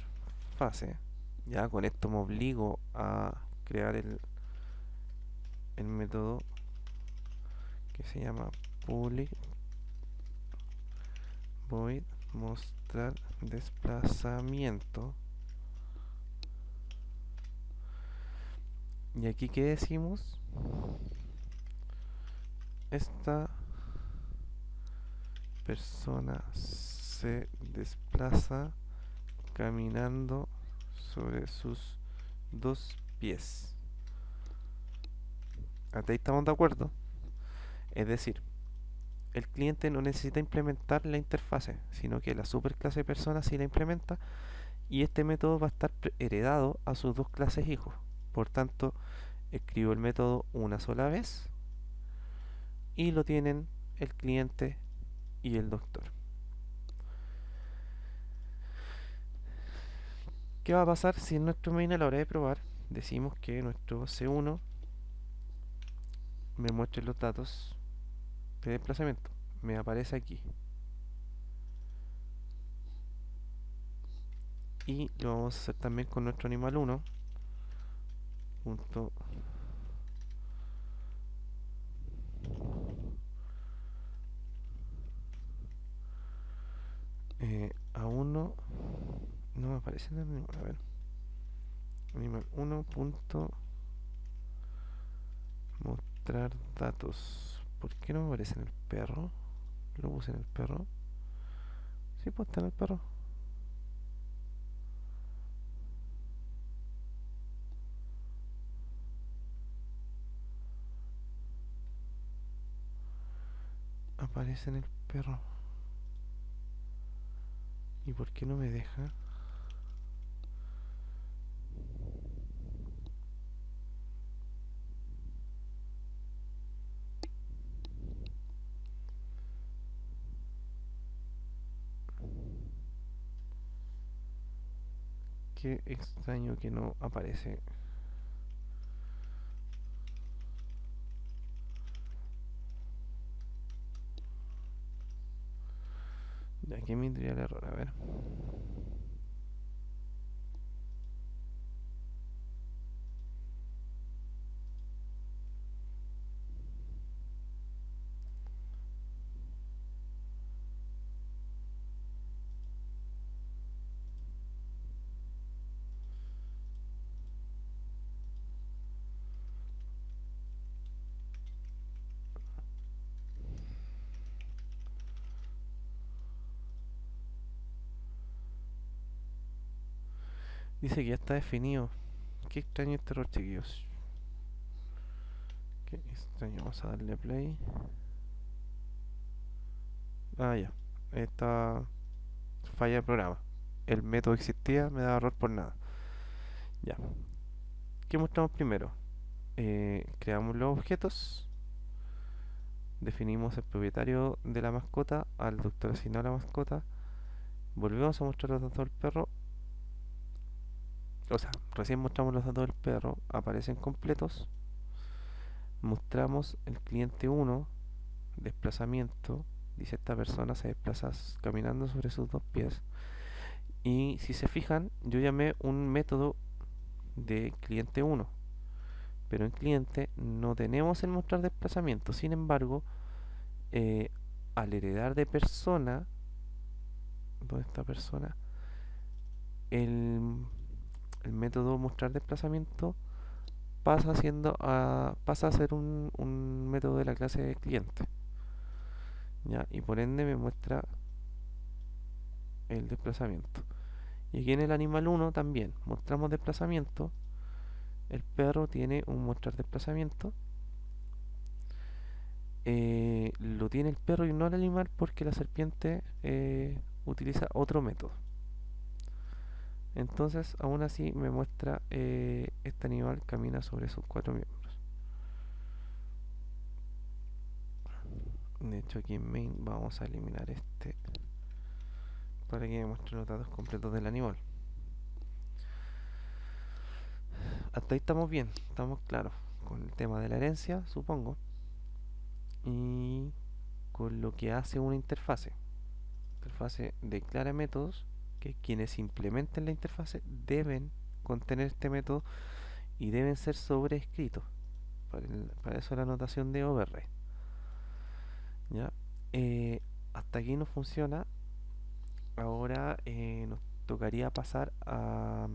interfase. Ya con esto me obligo a crear el el método que se llama public void mostrar desplazamiento. Y aquí, ¿qué decimos? Esta persona se desplaza caminando sobre sus dos pies. Hasta ahí estamos de acuerdo. Es decir, el cliente no necesita implementar la interfase, sino que la superclase persona sí la implementa, y este método va a estar heredado a sus dos clases hijos. Por tanto, escribo el método una sola vez y lo tienen el cliente y el doctor. ¿Qué va a pasar si en nuestro main a la hora de probar decimos que nuestro C uno me muestre los datos de desplazamiento? Me aparece aquí. Y lo vamos a hacer también con nuestro animal uno. Punto eh, a uno. No me aparece en el animal. A ver. Animal uno. Punto mostrar datos. ¿Por qué no me aparece en el perro? Lo puse en el perro. Sí, pues está en el perro. Aparece en el perro. ¿Y por qué no me deja? Qué extraño que no aparece. Ya, aquí me vendría el error, a ver. Dice que ya está definido. Qué extraño este error, chiquillos. Qué extraño. Vamos a darle play. Ah, ya. Esta falla el programa. El método existía, me da error por nada. Ya. ¿Qué mostramos primero? Eh, creamos los objetos. Definimos el propietario de la mascota, al doctor asignado a la mascota. Volvemos a mostrar los datos del perro. O sea, recién mostramos los datos del perro, aparecen completos. Mostramos el cliente uno, desplazamiento. Dice esta persona se desplaza caminando sobre sus dos pies. Y si se fijan, yo llamé un método de cliente uno. Pero en cliente no tenemos el mostrar desplazamiento. Sin embargo, eh, al heredar de persona, ¿dónde está persona? El, el método mostrar desplazamiento pasa siendo a, pasa a ser un, un método de la clase de cliente. ¿Ya? Y por ende me muestra el desplazamiento. Y aquí en el animal uno también mostramos desplazamiento. El perro tiene un mostrar desplazamiento. Eh, lo tiene el perro y no el animal porque la serpiente eh, utiliza otro método. Entonces, aún así me muestra eh, este animal camina sobre sus cuatro miembros. De hecho, aquí en main vamos a eliminar este para que me muestre los datos completos del animal. Hasta ahí estamos bien, estamos claros con el tema de la herencia, supongo, y con lo que hace una interfase. Interfase declara métodos que quienes implementen la interfase deben contener este método y deben ser sobrescritos para, el- para eso la notación de override. ¿Ya? Eh, hasta aquí no funciona. Ahora eh, nos tocaría pasar a,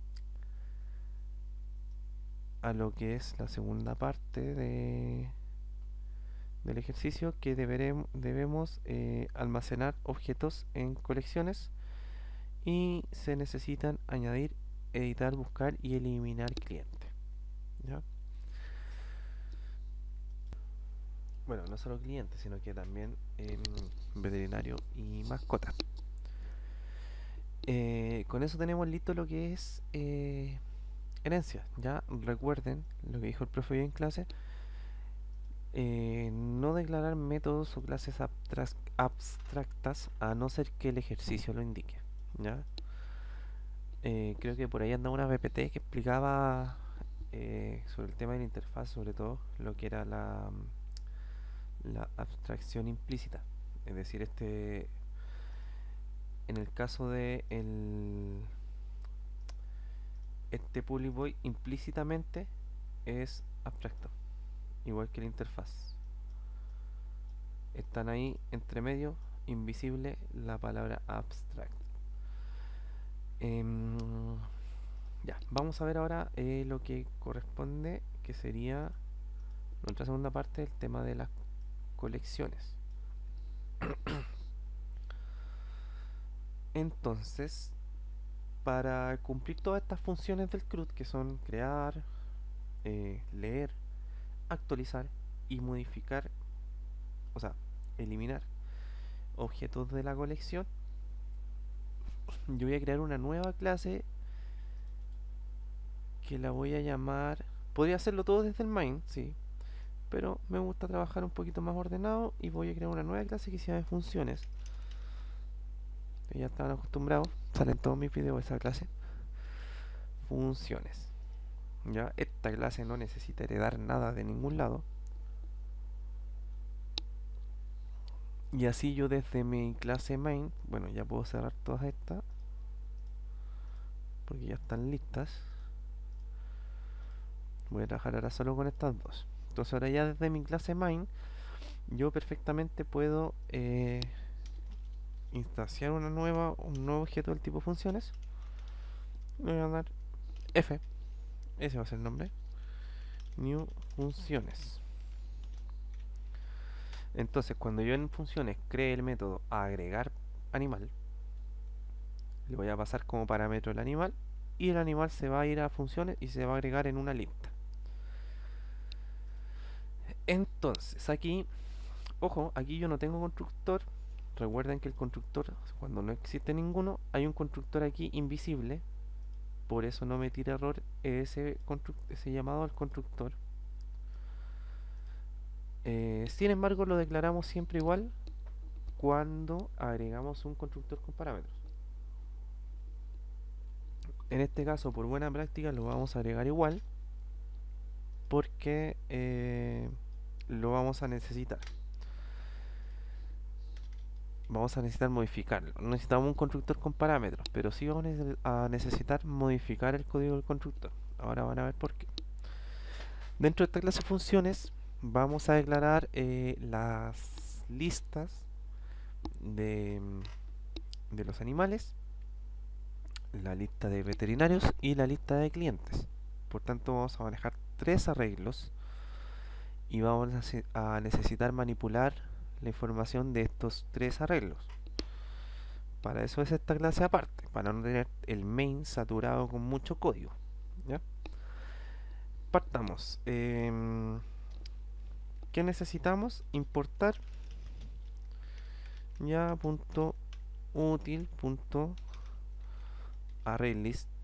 a lo que es la segunda parte de, del ejercicio, que deberem- debemos eh, almacenar objetos en colecciones y se necesitan añadir, editar, buscar y eliminar cliente. ¿Ya? Bueno, no solo clientes, sino que también em, veterinario y mascota. Eh, con eso tenemos listo lo que es eh, herencia. Ya recuerden lo que dijo el profe hoy en clase. Eh, no declarar métodos o clases abstras- abstractas a no ser que el ejercicio lo indique. ¿Ya? Eh, creo que por ahí andaba una P P T que explicaba eh, sobre el tema de la interfaz, sobre todo lo que era la, la abstracción implícita. Es decir, este en el caso de el, este Public Void implícitamente es abstracto, igual que la interfaz. Están ahí entre medio, invisible, la palabra abstract. Em, ya, vamos a ver ahora eh, lo que corresponde, que sería nuestra segunda parte, el tema de las colecciones. Entonces, para cumplir todas estas funciones del C R U D, que son crear, eh, leer, actualizar y modificar, o sea, eliminar objetos de la colección, yo voy a crear una nueva clase que la voy a llamar... Podría hacerlo todo desde el main, sí, pero me gusta trabajar un poquito más ordenado y voy a crear una nueva clase que se llama funciones. Ya estaban acostumbrados, salen todos mis videos esa clase. Funciones. Ya, esta clase no necesita heredar nada de ningún lado. Y así yo desde mi clase main, bueno, ya puedo cerrar todas estas porque ya están listas. Voy a trabajar ahora solo con estas dos. Entonces ahora ya desde mi clase main yo perfectamente puedo eh, instanciar una nueva, un nuevo objeto del tipo funciones. Le voy a dar F, ese va a ser el nombre, new funciones. Entonces cuando yo en funciones cree el método agregar animal, le voy a pasar como parámetro el animal y el animal se va a ir a funciones y se va a agregar en una lista. Entonces aquí, ojo, aquí yo no tengo constructor. Recuerden que el constructor, cuando no existe ninguno, hay un constructor aquí invisible. Por eso no me tira error ese, ese llamado al constructor. Eh, sin embargo, lo declaramos siempre igual cuando agregamos un constructor con parámetros. En este caso, por buena práctica, lo vamos a agregar igual porque eh, lo vamos a necesitar. Vamos a necesitar modificarlo. No necesitamos un constructor con parámetros, pero sí vamos a necesitar modificar el código del constructor. Ahora van a ver por qué. Dentro de esta clase de funciones vamos a declarar eh, las listas de, de los animales, la lista de veterinarios y la lista de clientes. Por tanto vamos a manejar tres arreglos y vamos a necesitar manipular la información de estos tres arreglos. Para eso es esta clase aparte, para no tener el main saturado con mucho código. ¿Ya? Partamos. Eh, ¿Qué necesitamos? Importar ya punto útil punto arraylist.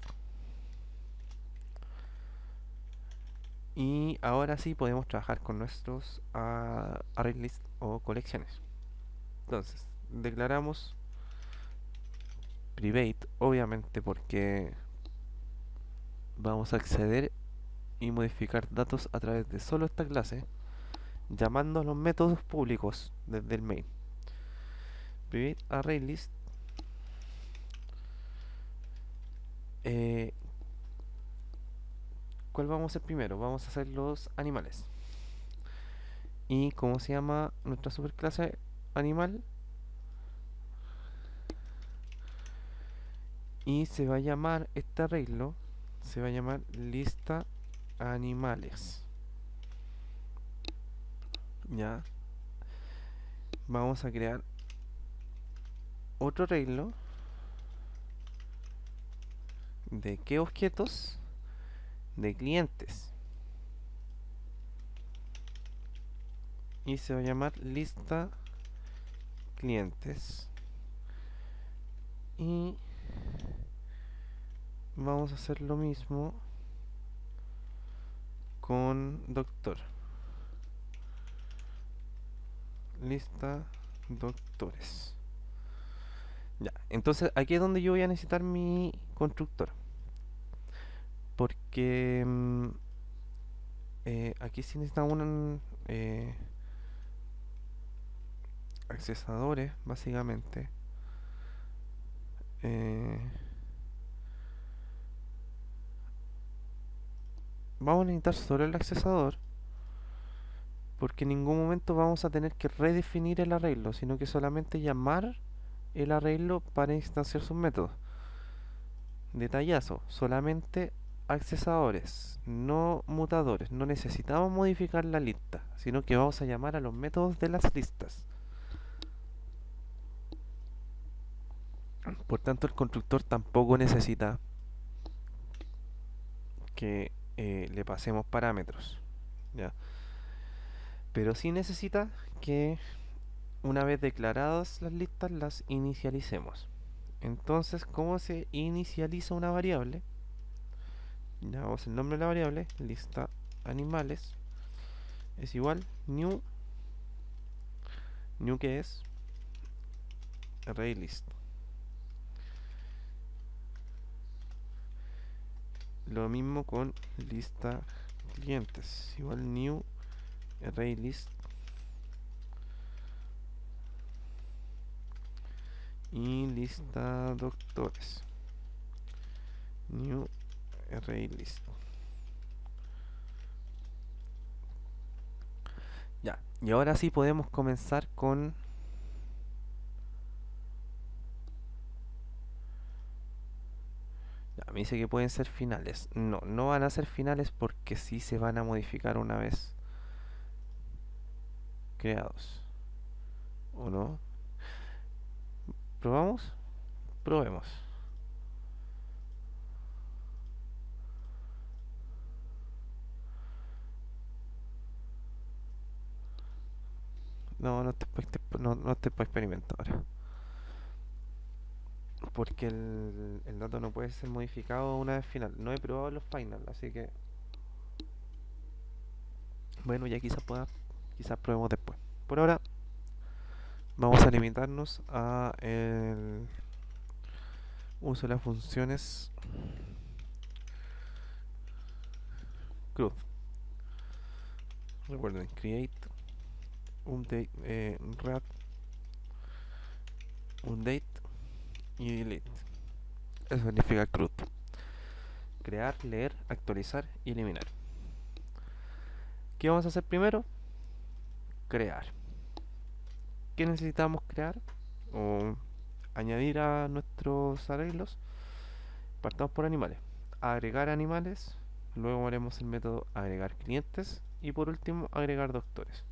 Y ahora sí podemos trabajar con nuestros uh, arraylist o colecciones. Entonces, declaramos private, obviamente porque vamos a acceder y modificar datos a través de solo esta clase, llamando a los métodos públicos desde el main. Private ArrayList eh, ¿cuál vamos a hacer primero? Vamos a hacer los animales. ¿Y cómo se llama nuestra superclase animal? Y se va a llamar este arreglo, se va a llamar lista animales. Ya. Vamos a crear otro arreglo. ¿De qué objetos? De clientes. Y se va a llamar lista clientes. Y vamos a hacer lo mismo con doctor. Lista doctores. Ya, entonces aquí es donde yo voy a necesitar mi constructor. Porque mm, eh, aquí sí necesitamos un eh, accesadores, básicamente. Eh, vamos a necesitar solo el accesador, porque en ningún momento vamos a tener que redefinir el arreglo, sino que solamente llamar el arreglo para instanciar sus métodos. Detallazo, solamente accesadores, no mutadores. No necesitamos modificar la lista, sino que vamos a llamar a los métodos de las listas. Por tanto, el constructor tampoco necesita que eh, le pasemos parámetros, ¿ya? Pero sí necesita que una vez declaradas las listas las inicialicemos. Entonces, ¿cómo se inicializa una variable? Ya vamos el nombre de la variable, lista animales, es igual new, new que es array list. Lo mismo con lista clientes, igual new array list. Y lista doctores, new array list. Ya, y ahora sí podemos comenzar con ya, me dice que pueden ser finales. No, no van a ser finales porque sí se van a modificar una vez creados. ¿O no? ¿Probamos? Probemos. No, no te, no, no te puedo experimentar ahora. Porque el, el dato no puede ser modificado una vez final. No he probado los final, así que bueno, ya quizás pueda, quizás probemos después. Por ahora vamos a limitarnos a el uso de las funciones CRUD. Recuerden, create, update, eh, read, update y delete. Eso significa CRUD. Crear, leer, actualizar y eliminar. ¿Qué vamos a hacer primero? Crear. ¿Qué necesitamos crear? O añadir a nuestros arreglos. Partamos por animales. Agregar animales. Luego haremos el método agregar clientes. Y por último, agregar doctores.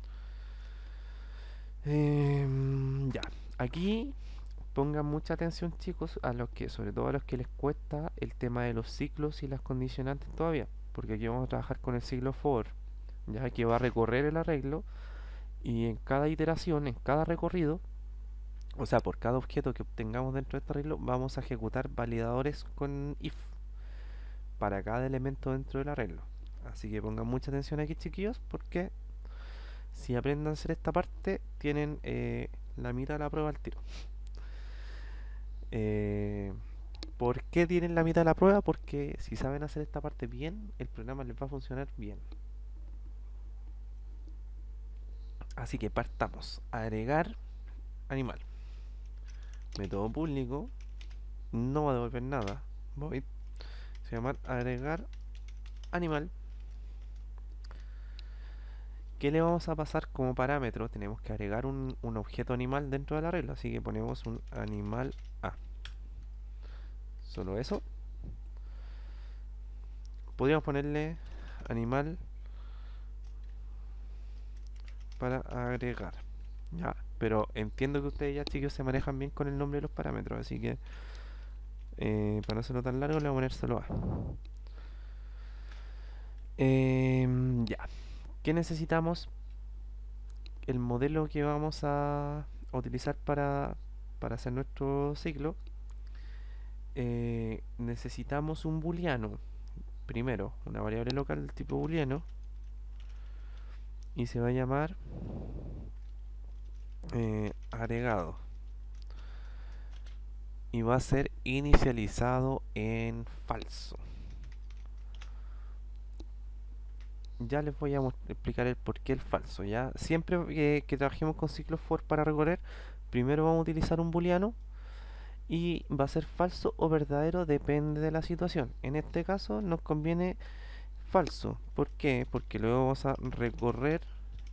Eh, ya. Aquí pongan mucha atención, chicos, a los que, sobre todo a los que les cuesta el tema de los ciclos y las condicionantes todavía. Porque aquí vamos a trabajar con el ciclo for, ya que va a recorrer el arreglo. Y en cada iteración, en cada recorrido, o sea, por cada objeto que obtengamos dentro de este arreglo, vamos a ejecutar validadores con if para cada elemento dentro del arreglo. Así que pongan mucha atención aquí, chiquillos, porque si aprenden a hacer esta parte, tienen eh, la mitad de la prueba al tiro. Eh, ¿Por qué tienen la mitad de la prueba? Porque si saben hacer esta parte bien, el programa les va a funcionar bien. Así que partamos. Agregar animal. Método público. No va a devolver nada. Void. Se llama agregar animal, ¿qué le vamos a pasar como parámetro? Tenemos que agregar un, un objeto animal dentro de la regla, así que ponemos un animal A. Solo eso. Podríamos ponerle animal para agregar. Ya, pero entiendo que ustedes ya, chicos, se manejan bien con el nombre de los parámetros, así que eh, para no hacerlo tan largo le voy a poner solo A. Em, ya, ¿qué necesitamos? El modelo que vamos a utilizar para, para hacer nuestro ciclo. Eh, necesitamos un booleano. Primero, una variable local del tipo booleano. Y se va a llamar eh, agregado. Y va a ser inicializado en falso. Ya les voy a explicar el por qué el falso. Ya siempre que, que trabajemos con ciclos for para recorrer, primero vamos a utilizar un booleano y va a ser falso o verdadero, depende de la situación. En este caso nos conviene falso. ¿Por qué? Porque luego vamos a recorrer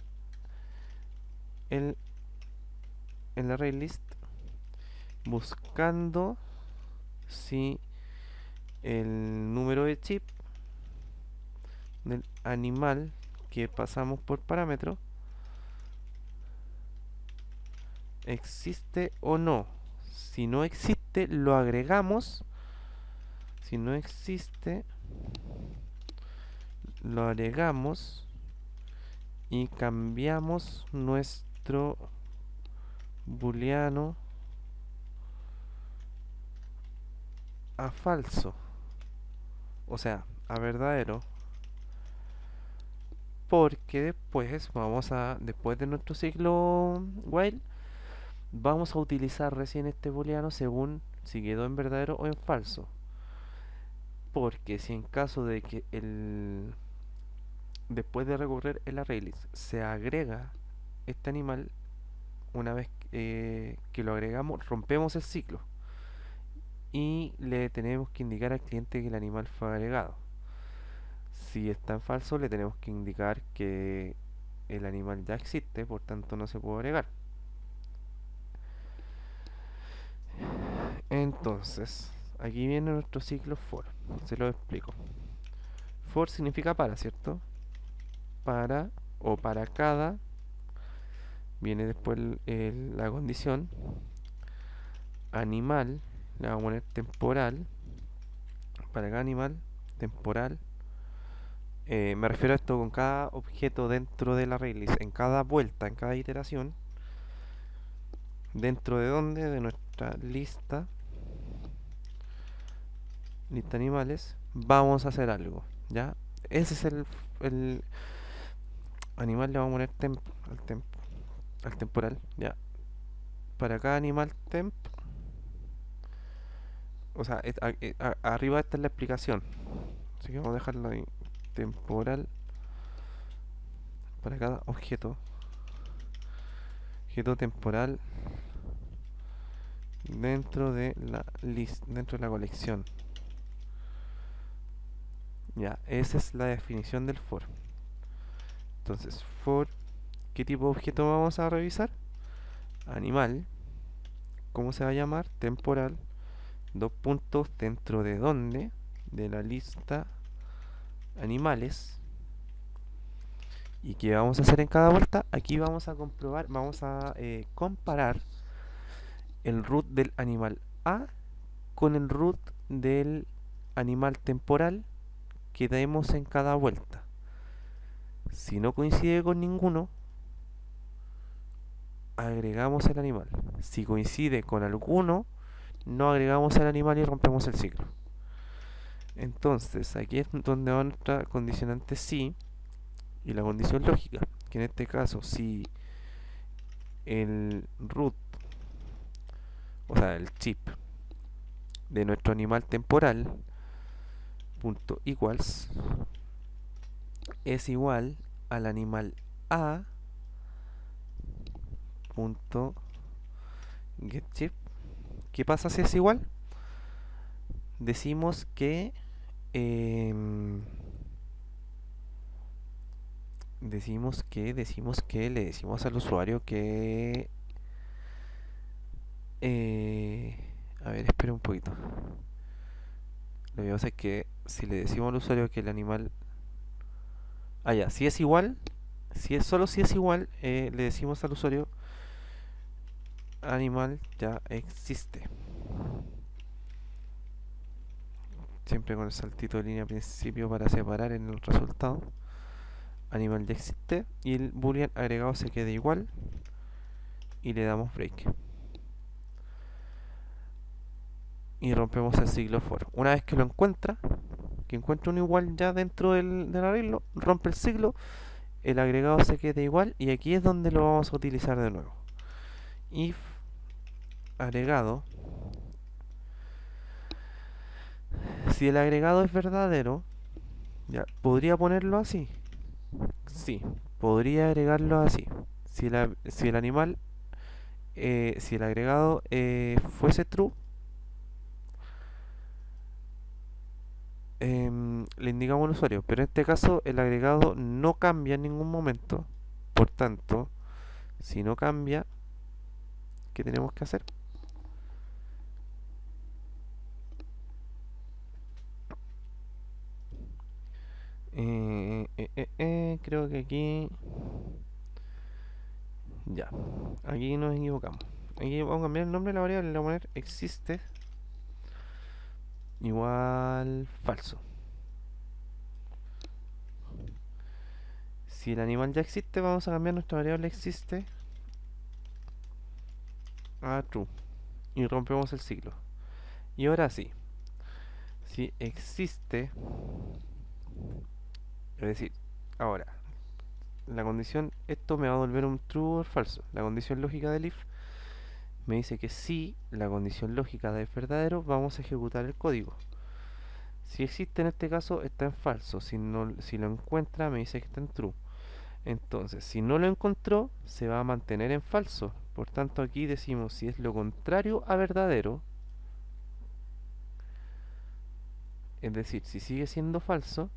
el, el array list buscando si el número de chip del animal que pasamos por parámetro existe o no. Si no existe, lo agregamos. Si no existe, lo agregamos y cambiamos nuestro booleano a falso, o sea, a verdadero, porque después vamos a, después de nuestro ciclo while, vamos a utilizar recién este booleano según si quedó en verdadero o en falso. Porque si en caso de que el después de recorrer el array list se agrega este animal, una vez eh, que lo agregamos, rompemos el ciclo y le tenemos que indicar al cliente que el animal fue agregado. Si está en falso, le tenemos que indicar que el animal ya existe, por tanto no se puede agregar. Entonces, aquí viene nuestro ciclo for. Se lo explico. For significa para, ¿cierto? Para o para cada. Viene después el, el, la condición. Animal. Le vamos a poner temporal. Para cada animal. Temporal. Eh, me refiero a esto con cada objeto dentro de la array list. En cada vuelta, en cada iteración. ¿Dentro de dónde? De nuestra lista. Lista animales. Vamos a hacer algo. ¿Ya? Ese es el, el animal. Le vamos a poner temp al, temp al temporal. ¿Ya? Para cada animal temp. O sea, et, a, et, a, arriba está la explicación. Así que vamos a dejarlo ahí. Temporal. Para cada objeto. Objeto temporal. Dentro de la list. Dentro de la colección. Ya, esa es la definición del for. Entonces, for, ¿qué tipo de objeto vamos a revisar? Animal. ¿Cómo se va a llamar? Temporal. Dos puntos, dentro de dónde, de la lista animales. ¿Y qué vamos a hacer en cada vuelta? Aquí vamos a comprobar, vamos a eh, comparar el root del animal A con el root del animal temporal que demos en cada vuelta. Si no coincide con ninguno, agregamos el animal. Si coincide con alguno, no agregamos el animal y rompemos el ciclo. Entonces, aquí es donde va nuestra condicionante si y la condición lógica, que en este caso, si el root, o sea, el chip de nuestro animal temporal punto equals es igual al animal a punto getChip. ¿Qué pasa si es igual? Decimos que eh, decimos que, decimos que, le decimos al usuario que... Eh, a ver, espera un poquito. Lo que pasa es que si le decimos al usuario que el animal... Ah, ya, si es igual, si es solo si es igual, eh, le decimos al usuario animal ya existe. Siempre con el saltito de línea al principio para separar en el resultado. Animal ya existe y el boolean agregado se queda igual y le damos break. Y rompemos el ciclo for. Una vez que lo encuentra, que encuentra un igual ya dentro del, del arreglo, rompe el ciclo, el agregado se queda igual y aquí es donde lo vamos a utilizar de nuevo. If agregado, si el agregado es verdadero, ya podría ponerlo así. Sí, podría agregarlo así. Si, la, si el animal, eh, si el agregado eh, fuese true, em, le indicamos al usuario, pero en este caso el agregado no cambia en ningún momento. Por tanto, si no cambia, ¿qué tenemos que hacer? Eh, eh, eh, eh, creo que aquí... Ya, aquí nos equivocamos. Aquí vamos a cambiar el nombre de la variable, le vamos a poner existe igual falso. Si el animal ya existe, vamos a cambiar nuestra variable existe a true y rompemos el ciclo. Y ahora sí, si existe, es decir, ahora, la condición, esto me va a volver un true o falso. La condición lógica del if me dice que si la condición lógica de es verdadero, vamos a ejecutar el código. Si existe en este caso, está en falso. Si, no, si lo encuentra, me dice que está en true. Entonces, si no lo encontró, se va a mantener en falso. Por tanto, aquí decimos si es lo contrario a verdadero, es decir, si sigue siendo falso,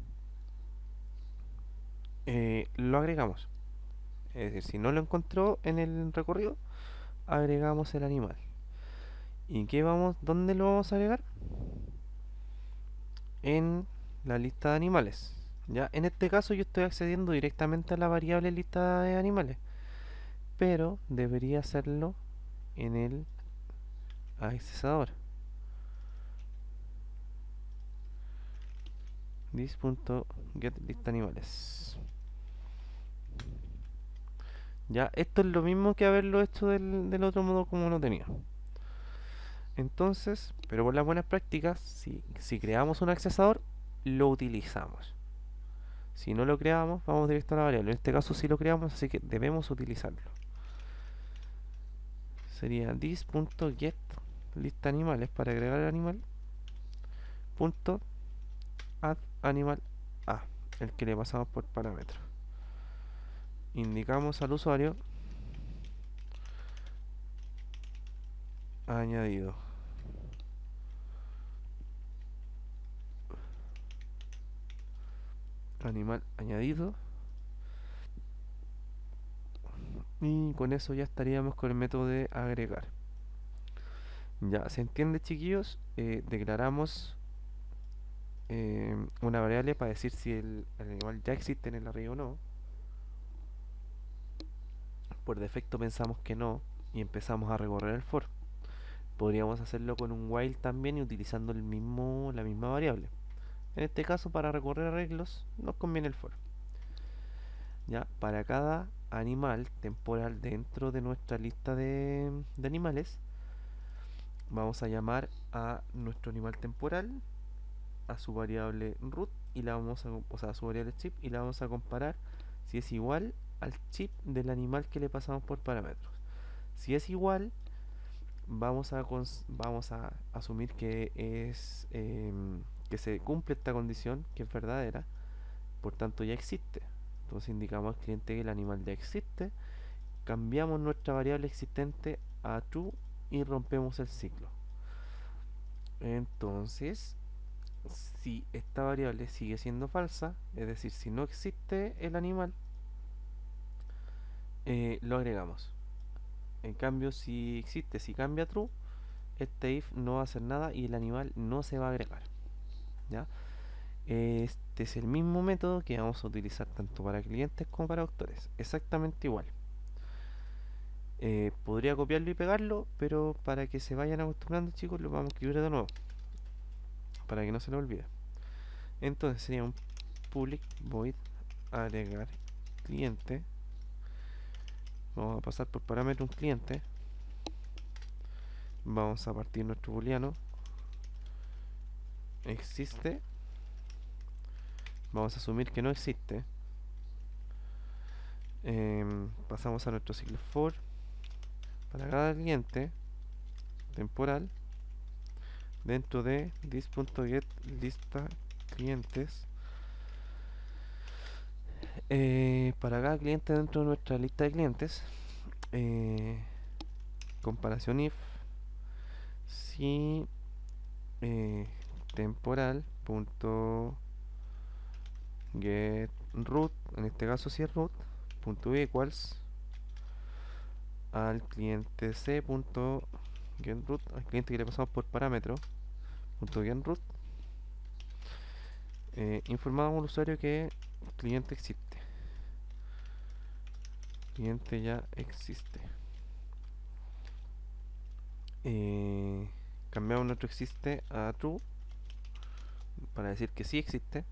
eh, lo agregamos. Es decir, si no lo encontró en el recorrido, agregamos el animal. ¿Y qué vamos, dónde lo vamos a agregar? En la lista de animales. Ya, en este caso yo estoy accediendo directamente a la variable lista de animales, pero debería hacerlo en el accesador. This.getListAnimales. Ya, esto es lo mismo que haberlo hecho del, del otro modo como lo tenía. Entonces, pero por las buenas prácticas, si, si creamos un accesador, lo utilizamos. Si no lo creamos, vamos directo a la variable. En este caso sí lo creamos, así que debemos utilizarlo. Sería this.getListAnimales para agregar el animal. Punto add animal a, el que le pasamos por parámetro. Indicamos al usuario añadido. Animal añadido. Y con eso ya estaríamos con el método de agregar. Ya, ¿se entiende, chiquillos? Eh, declaramos eh, una variable para decir si el, el animal ya existe en el array o no. Por defecto pensamos que no y empezamos a recorrer el for. Podríamos hacerlo con un while también y utilizando el mismo, la misma variable. En este caso, para recorrer arreglos, nos conviene el for. Ya, para cada animal temporal dentro de nuestra lista de, de animales, vamos a llamar a nuestro animal temporal, a su variable root y la vamos a, o sea, a su variable chip y la vamos a comparar si es igual al chip del animal que le pasamos por parámetros. Si es igual, vamos a vamos a asumir que es eh, que se cumple esta condición, que es verdadera, por tanto ya existe. Entonces indicamos al cliente que el animal ya existe, cambiamos nuestra variable existente a true y rompemos el ciclo. Entonces si esta variable sigue siendo falsa, es decir, si no existe el animal, eh, lo agregamos. En cambio, si existe, si cambia true, este if no va a hacer nada y el animal no se va a agregar. ¿Ya? Este es el mismo método que vamos a utilizar tanto para clientes como para doctores. Exactamente igual. Eh, podría copiarlo y pegarlo, pero para que se vayan acostumbrando, chicos, lo vamos a escribir de nuevo, para que no se lo olvide. Entonces sería un public void agregar cliente. Vamos a pasar por parámetro un cliente. Vamos a partir nuestro booleano. Existe. Vamos a asumir que no existe. Eh, pasamos a nuestro ciclo for. Para cada cliente temporal, dentro de this.get lista clientes, eh, para cada cliente dentro de nuestra lista de clientes, eh, comparación if si eh, temporal punto get root, en este caso si es root, punto equals al cliente c punto get root, al cliente que le pasamos por parámetro punto get root, eh, informamos al usuario que el cliente existe, cliente ya existe. Eh, cambiamos nuestro existe a true para decir que sí existe.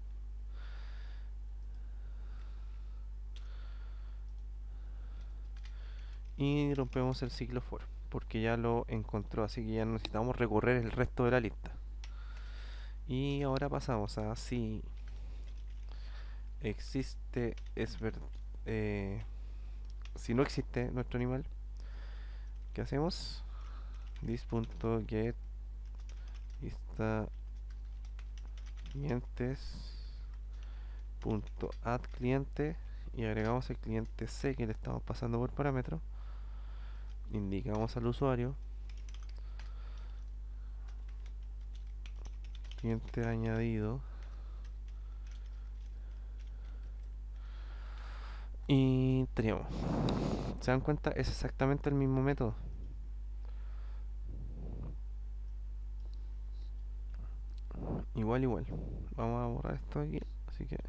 Y rompemos el ciclo for porque ya lo encontró, así que ya no necesitamos recorrer el resto de la lista. Y ahora pasamos a si existe, es ver, eh, si no existe nuestro animal, ¿qué hacemos? This.get lista clientes punto add cliente y agregamos el cliente C que le estamos pasando por parámetro. Indicamos al usuario cliente añadido y tenemos, ¿se dan cuenta? Es exactamente el mismo método. Igual, igual. Vamos a borrar esto aquí, así que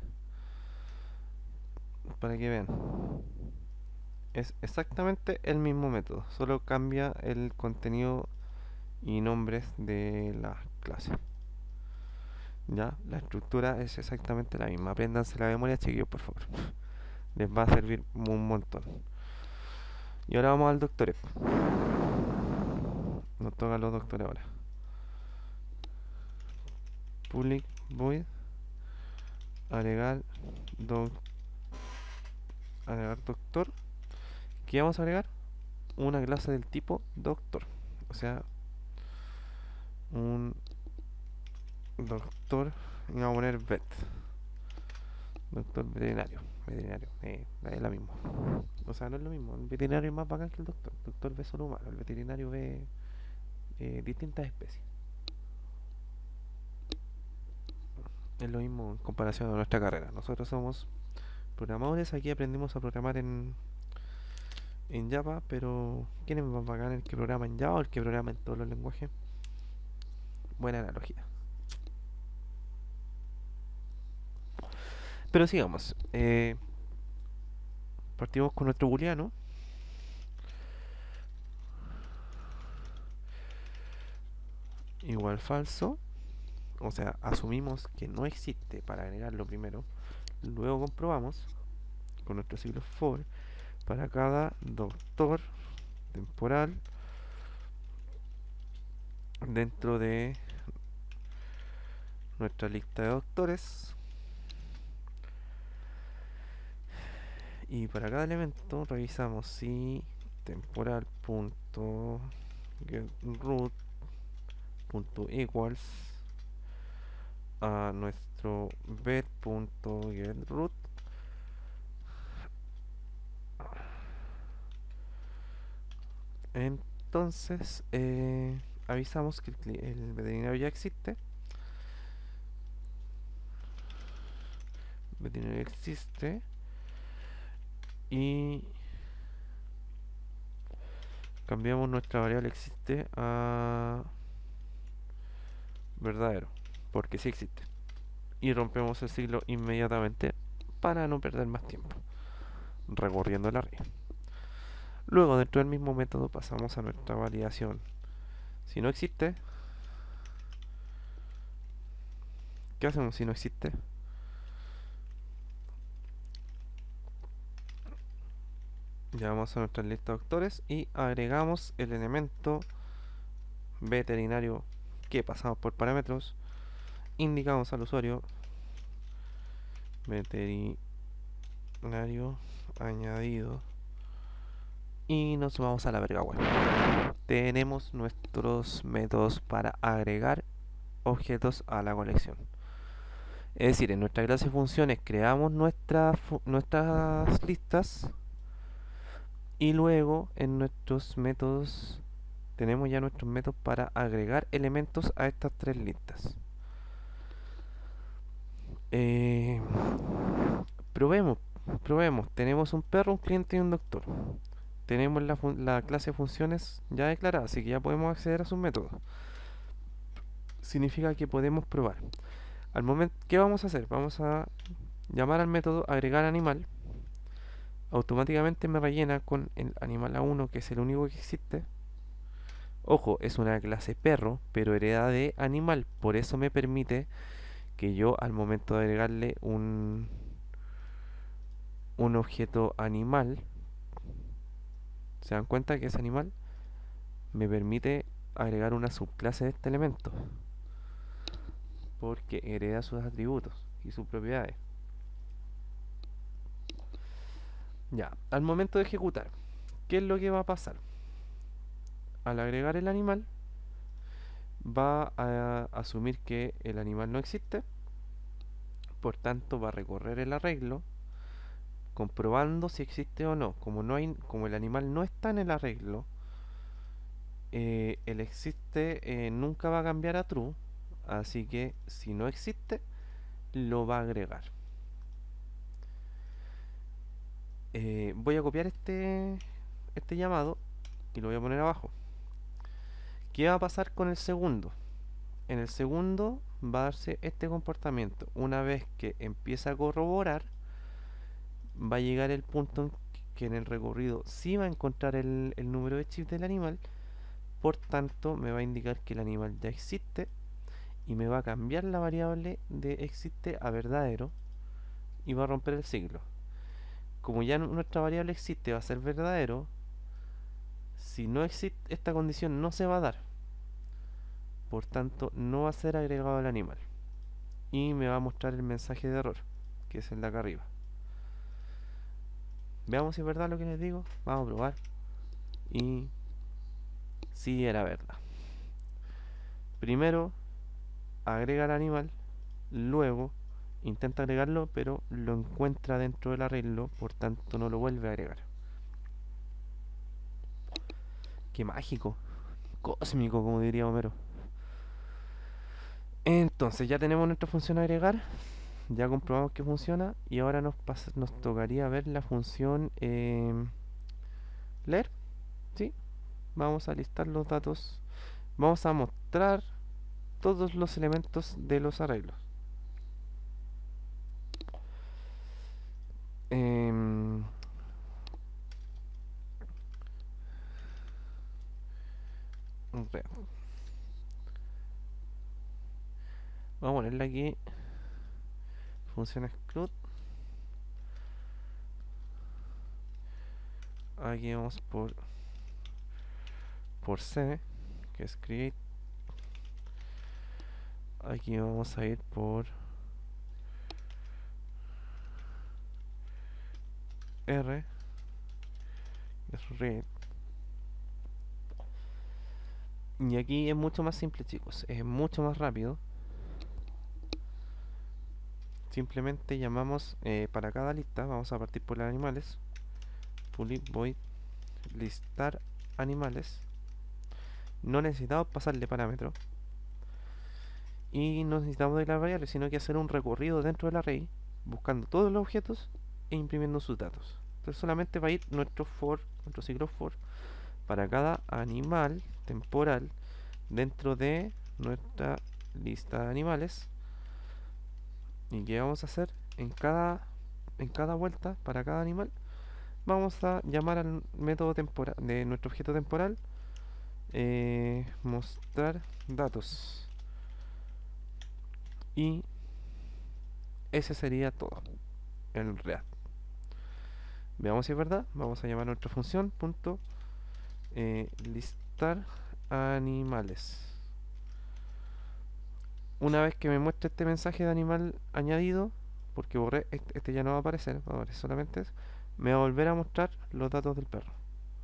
para que vean, es exactamente el mismo método, solo cambia el contenido y nombres de las clases. Ya, la estructura es exactamente la misma. Apréndanse la memoria, chiquillos, por favor. Les va a servir un montón. Y ahora vamos al doctor. Nos toca a los doctores ahora. Public void agregar doc, agregar doctor. ¿Qué vamos a agregar? Una clase del tipo doctor. O sea, un doctor y vamos a poner vet. Doctor veterinario. Veterinario, eh, es la misma. O sea, no es lo mismo. El veterinario es más bacán que el doctor. El doctor ve solo humano. El veterinario ve eh, distintas especies. Es lo mismo en comparación a nuestra carrera. Nosotros somos programadores. Aquí aprendimos a programar en, en Java. Pero ¿quién es más bacán? ¿El que programa en Java o el que programa en todos los lenguajes? Buena analogía. Pero sigamos. Eh, partimos con nuestro booleano. Igual falso. O sea, asumimos que no existe para agregarlo primero. Luego comprobamos con nuestro ciclo for para cada doctor temporal dentro de nuestra lista de doctores. Y para cada elemento revisamos si temporal punto get root punto equals a nuestro vet punto get root. Entonces eh, avisamos que el, el veterinario ya existe veterinario existe y cambiamos nuestra variable existe a verdadero, porque sí existe, y rompemos el siglo inmediatamente para no perder más tiempo recorriendo el array. Luego, dentro del mismo método, pasamos a nuestra validación. Si no existe, ¿qué hacemos si no existe? Llamamos a nuestra lista de doctores y agregamos el elemento veterinario que pasamos por parámetros. Indicamos al usuario veterinario añadido y nos vamos a la verga web. Tenemos nuestros métodos para agregar objetos a la colección. Es decir, en nuestra clase de funciones creamos nuestra, nuestras listas y luego en nuestros métodos tenemos ya nuestros métodos para agregar elementos a estas tres listas. Eh, probemos, probemos. Tenemos un perro, un cliente y un doctor. Tenemos la, la clase de funciones ya declarada, así que ya podemos acceder a sus métodos. Significa que podemos probar. Al momento, ¿qué vamos a hacer? Vamos a llamar al método agregar animal. Automáticamente me rellena con el animal A uno, que es el único que existe. Ojo, es una clase perro, pero hereda de animal. Por eso me permite que yo al momento de agregarle un, un objeto animal, ¿se dan cuenta que es animal? Me permite agregar una subclase de este elemento, porque hereda sus atributos y sus propiedades. Ya, al momento de ejecutar, ¿qué es lo que va a pasar? Al agregar el animal, va a asumir que el animal no existe, por tanto va a recorrer el arreglo comprobando si existe o no. Como no hay, como el animal no está en el arreglo, eh, el existe eh, nunca va a cambiar a true, así que si no existe lo va a agregar. Eh, voy a copiar este este llamado y lo voy a poner abajo. ¿Qué va a pasar con el segundo? En el segundo va a darse este comportamiento. Una vez que empieza a corroborar, va a llegar el punto en que en el recorrido sí va a encontrar el, el número de chip del animal. Por tanto, me va a indicar que el animal ya existe y me va a cambiar la variable de existe a verdadero y va a romper el ciclo. Como ya nuestra variable existe va a ser verdadero, si no existe, esta condición no se va a dar. Por tanto, no va a ser agregado el animal. Y me va a mostrar el mensaje de error, que es el de acá arriba. Veamos si es verdad lo que les digo. Vamos a probar. Y sí era verdad. Primero agrega el animal, luego intenta agregarlo, pero lo encuentra dentro del arreglo, por tanto no lo vuelve a agregar. Qué mágico, cósmico, como diría Homero. Entonces ya tenemos nuestra función agregar, ya comprobamos que funciona y ahora nos, pasa, nos tocaría ver la función eh, leer. ¿Sí? Vamos a listar los datos, vamos a mostrar todos los elementos de los arreglos. Eh, Vamos a ponerle aquí función exclude. Aquí vamos por por C, que es create. Aquí vamos a ir por R, que es read. Y aquí es mucho más simple, chicos, es mucho más rápido. Simplemente llamamos eh, para cada lista, vamos a partir por los animales, public void listar animales. No necesitamos pasarle parámetro y no necesitamos de la variable, sino que hacer un recorrido dentro del array buscando todos los objetos e imprimiendo sus datos. Entonces solamente va a ir nuestro for, nuestro ciclo for para cada animal temporal dentro de nuestra lista de animales. ¿Y qué vamos a hacer? En cada, en cada vuelta para cada animal vamos a llamar al método temporal de nuestro objeto temporal, eh, mostrar datos, y ese sería todo en React. Veamos si es verdad. Vamos a llamar a nuestra función punto eh, listar animales. Una vez que me muestre este mensaje de animal añadido, porque borré este, este ya no va a aparecer, va a aparecer solamente eso, me va a volver a mostrar los datos del perro.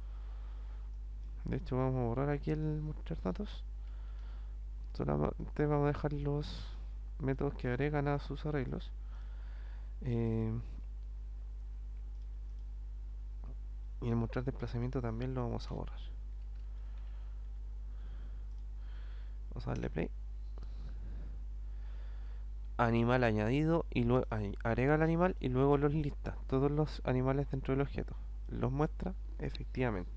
De hecho vamos a borrar aquí el mostrar datos. Solamente vamos a dejar los métodos que agregan a sus arreglos. Eh, y el mostrar desplazamiento también lo vamos a borrar. Vamos a darle play. Animal añadido, y luego agrega el animal y luego los lista todos los animales dentro del objeto, los muestra efectivamente.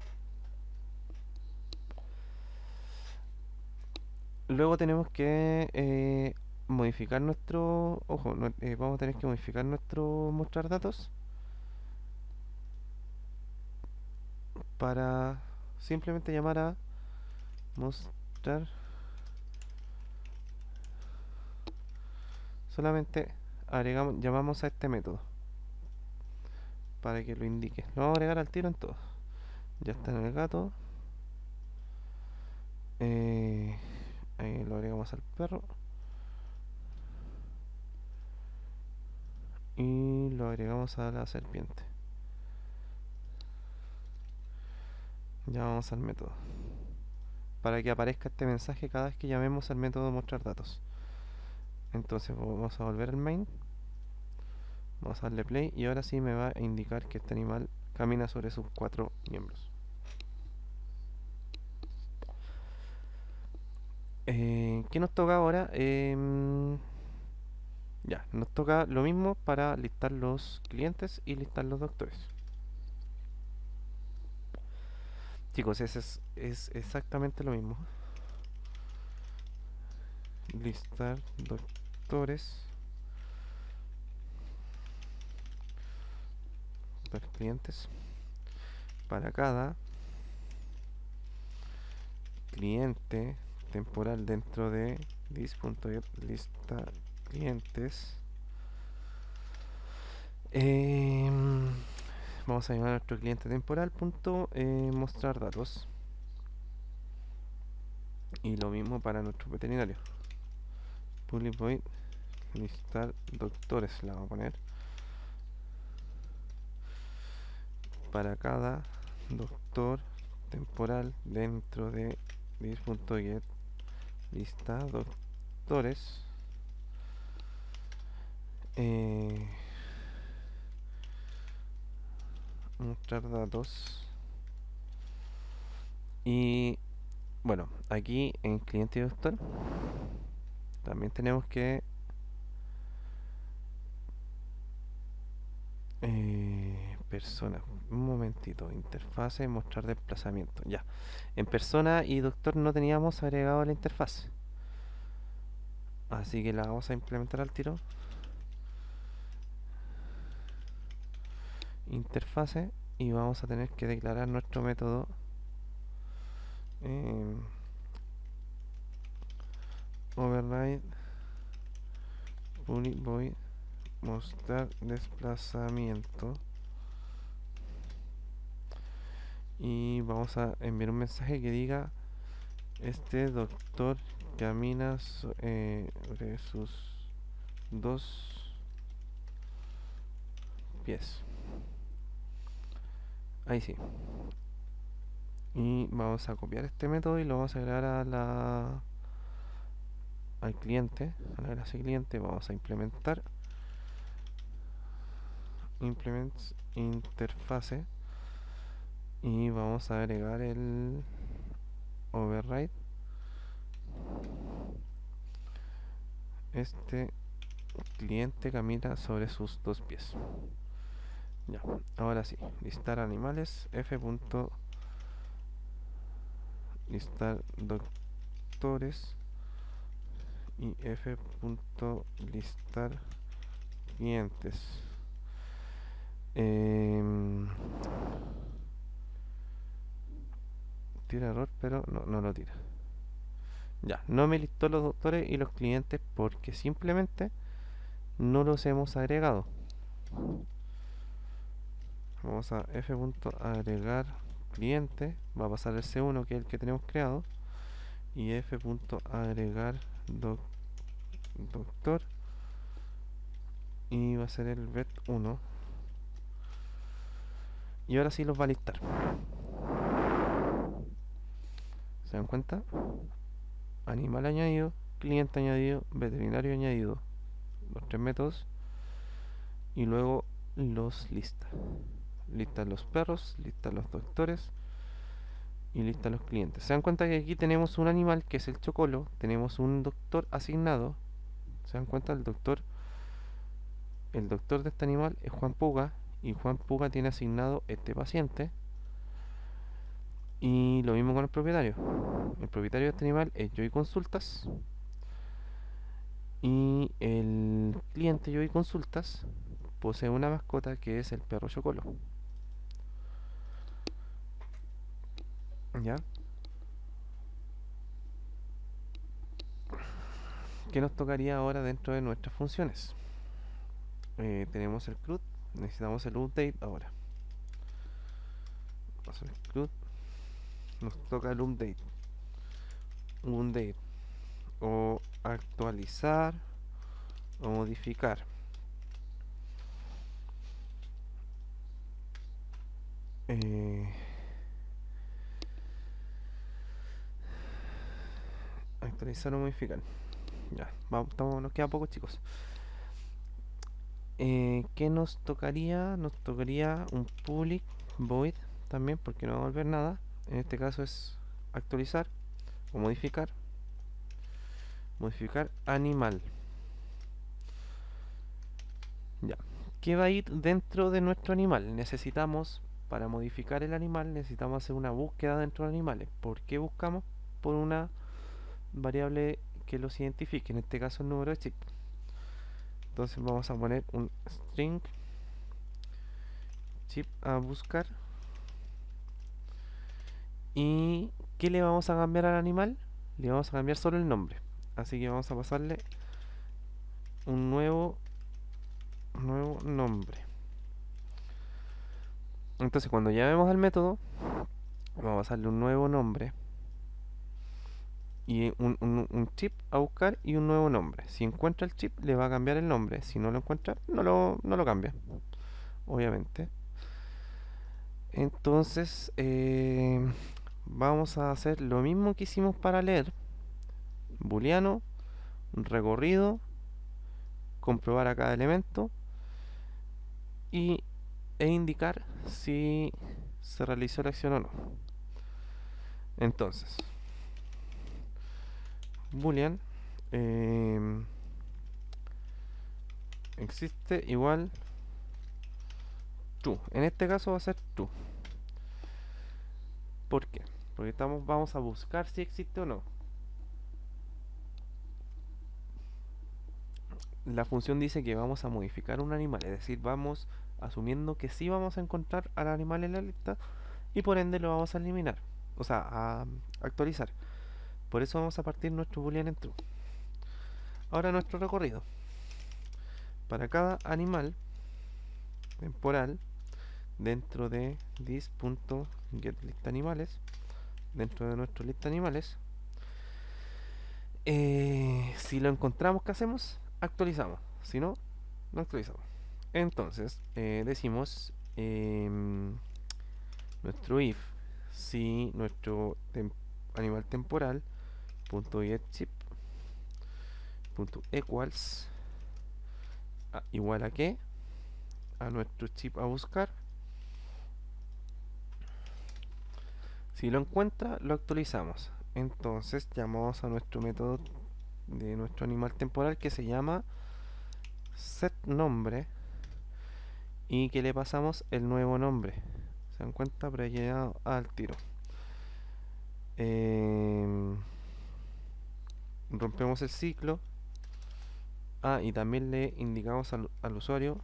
Luego tenemos que eh, modificar nuestro, ojo, no, eh, vamos a tener que modificar nuestro mostrar datos para simplemente llamar a mostrar, solamente agregamos, llamamos a este método para que lo indique. Lo vamos a agregar al tiro en todo. Ya está en el gato. Eh, ahí lo agregamos al perro. Y lo agregamos a la serpiente. Ya vamos al método, para que aparezca este mensaje cada vez que llamemos al método mostrar datos. Entonces vamos a volver al main, vamos a darle play, y ahora sí me va a indicar que este animal camina sobre sus cuatro miembros. Eh, ¿Qué nos toca ahora? Eh, ya, nos toca lo mismo para listar los clientes y listar los doctores. Chicos, ese es, es exactamente lo mismo. Listar doctores, los clientes, para cada cliente temporal dentro de this.lista clientes. Eh, vamos a llamar a nuestro cliente temporal punto eh, mostrar datos, y lo mismo para nuestro veterinario. Public void listar doctores, la vamos a poner para cada doctor temporal dentro de this.get lista doctores. Eh, mostrar datos. Y bueno, aquí en cliente y doctor también tenemos que eh, persona, un momentito, interfase, mostrar desplazamiento. Ya, en persona y doctor no teníamos agregado la interfaz, así que la vamos a implementar al tiro. Interfase, y vamos a tener que declarar nuestro método eh, override public void mostrar desplazamiento, y vamos a enviar un mensaje que diga este doctor camina so, eh, sobre sus dos pies. Ahí sí. Y vamos a copiar este método y lo vamos a agregar a la al cliente, a la clase cliente. Vamos a implementar implements interfase, y vamos a agregar el override este cliente camina sobre sus dos pies. Ya, ahora sí, listar animales, f. listar doctores y f. listar clientes. Eh, tira error, pero no, no lo tira. Ya, no me listó los doctores y los clientes porque simplemente no los hemos agregado. Vamos a f. agregar cliente, va a pasar el C uno, que es el que tenemos creado, y f. agregar doc, doctor, y va a ser el vet uno, y ahora sí los va a listar. ¿Se dan cuenta? Animal añadido, cliente añadido, veterinario añadido, los tres métodos, y luego los lista. Lista los perros, lista los doctores y lista los clientes. Se dan cuenta que aquí tenemos un animal que es el chocolo, tenemos un doctor asignado. Se dan cuenta, el doctor el doctor de este animal es Juan Puga, y Juan Puga tiene asignado este paciente. Y lo mismo con el propietario. El propietario de este animal es Joy Consultas, y el cliente Joy Consultas posee una mascota que es el perro chocolo. ¿Ya? ¿Qué nos tocaría ahora dentro de nuestras funciones? Eh, tenemos el C R U D, necesitamos el update ahora. Vamos al C R U D, nos toca el update. Update o actualizar o modificar. Eh, actualizar o modificar. Ya, vamos, estamos, nos queda poco, chicos. Eh, ¿Qué nos tocaría? Nos tocaría un public void también, porque no va a volver nada. En este caso es actualizar o modificar. Modificar animal. Ya. ¿Qué va a ir dentro de nuestro animal? Necesitamos, para modificar el animal, necesitamos hacer una búsqueda dentro de animales. ¿Por qué buscamos? Por una variable que los identifique, en este caso el número de chip. Entonces vamos a poner un string chip a buscar. ¿Y qué le vamos a cambiar al animal? Le vamos a cambiar solo el nombre. Así que vamos a pasarle un nuevo nuevo nombre. Entonces cuando llamemos al método, vamos a pasarle un nuevo nombre y un, un, un chip a buscar y un nuevo nombre. Si encuentra el chip, le va a cambiar el nombre. Si no lo encuentra, no lo, no lo cambia, obviamente. Entonces eh, vamos a hacer lo mismo que hicimos para leer. Booleano, recorrido, comprobar a cada elemento y, e indicar si se realizó la acción o no. Entonces, boolean eh, existe igual true. En este caso va a ser true. ¿Por qué? Porque estamos, vamos a buscar si existe o no. La función dice que vamos a modificar un animal, es decir, vamos asumiendo que sí vamos a encontrar al animal en la lista y por ende lo vamos a eliminar, o sea, a actualizar. Por eso vamos a partir nuestro boolean en true. Ahora nuestro recorrido. Para cada animal temporal dentro de this.getListAnimales, dentro de nuestro lista animales, eh, si lo encontramos, ¿qué hacemos? Actualizamos. Si no, no actualizamos. Entonces eh, decimos eh, nuestro if si nuestro tem animal temporal punto getChip punto equals a, igual a qué, a nuestro chip a buscar. Si lo encuentra, lo actualizamos. Entonces llamamos a nuestro método de nuestro animal temporal, que se llama set nombre y que le pasamos el nuevo nombre. ¿Se dan cuenta? Prellenado al tiro. Eh, rompemos el ciclo. Ah, y también le indicamos al, al usuario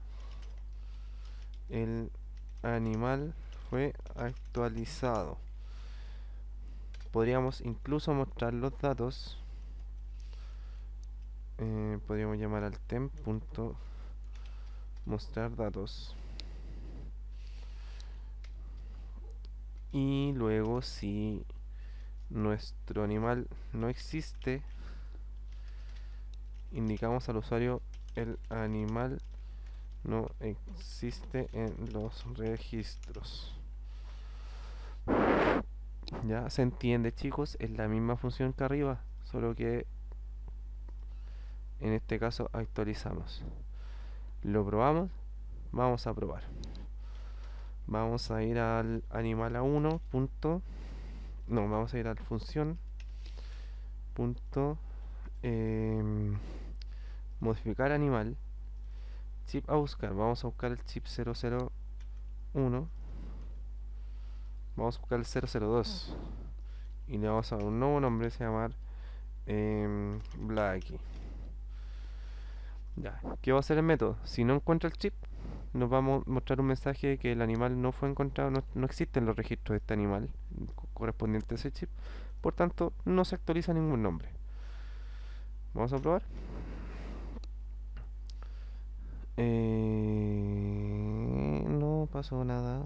el animal fue actualizado. Podríamos incluso mostrar los datos. Eh, podríamos llamar al temp.mostrar datos. Y luego, si nuestro animal no existe, indicamos al usuario el animal no existe en los registros. Ya se entiende, chicos, es la misma función que arriba, solo que en este caso actualizamos. Lo probamos, vamos a probar. Vamos a ir al animal a uno. Punto, no, vamos a ir al función. Punto, eh, modificar animal. Chip a buscar, vamos a buscar el chip cero cero uno. Vamos a buscar el cero cero dos y le vamos a dar un nuevo nombre, se llama eh, Blacky. Ya, ¿qué va a hacer el método? Si no encuentra el chip, nos va a mo mostrar un mensaje de que el animal no fue encontrado, no, no existen los registros de este animal correspondiente a ese chip, por tanto no se actualiza ningún nombre. Vamos a probar. Eh, no pasó nada.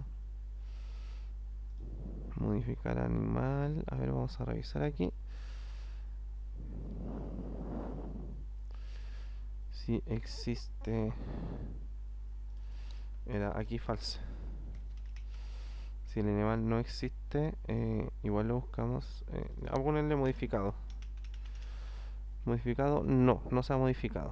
Modificar animal. A ver, vamos a revisar aquí. Si existe. Era aquí falso. Si el animal no existe, eh, igual lo buscamos. Eh, a ponerle modificado. Modificado, no, no se ha modificado.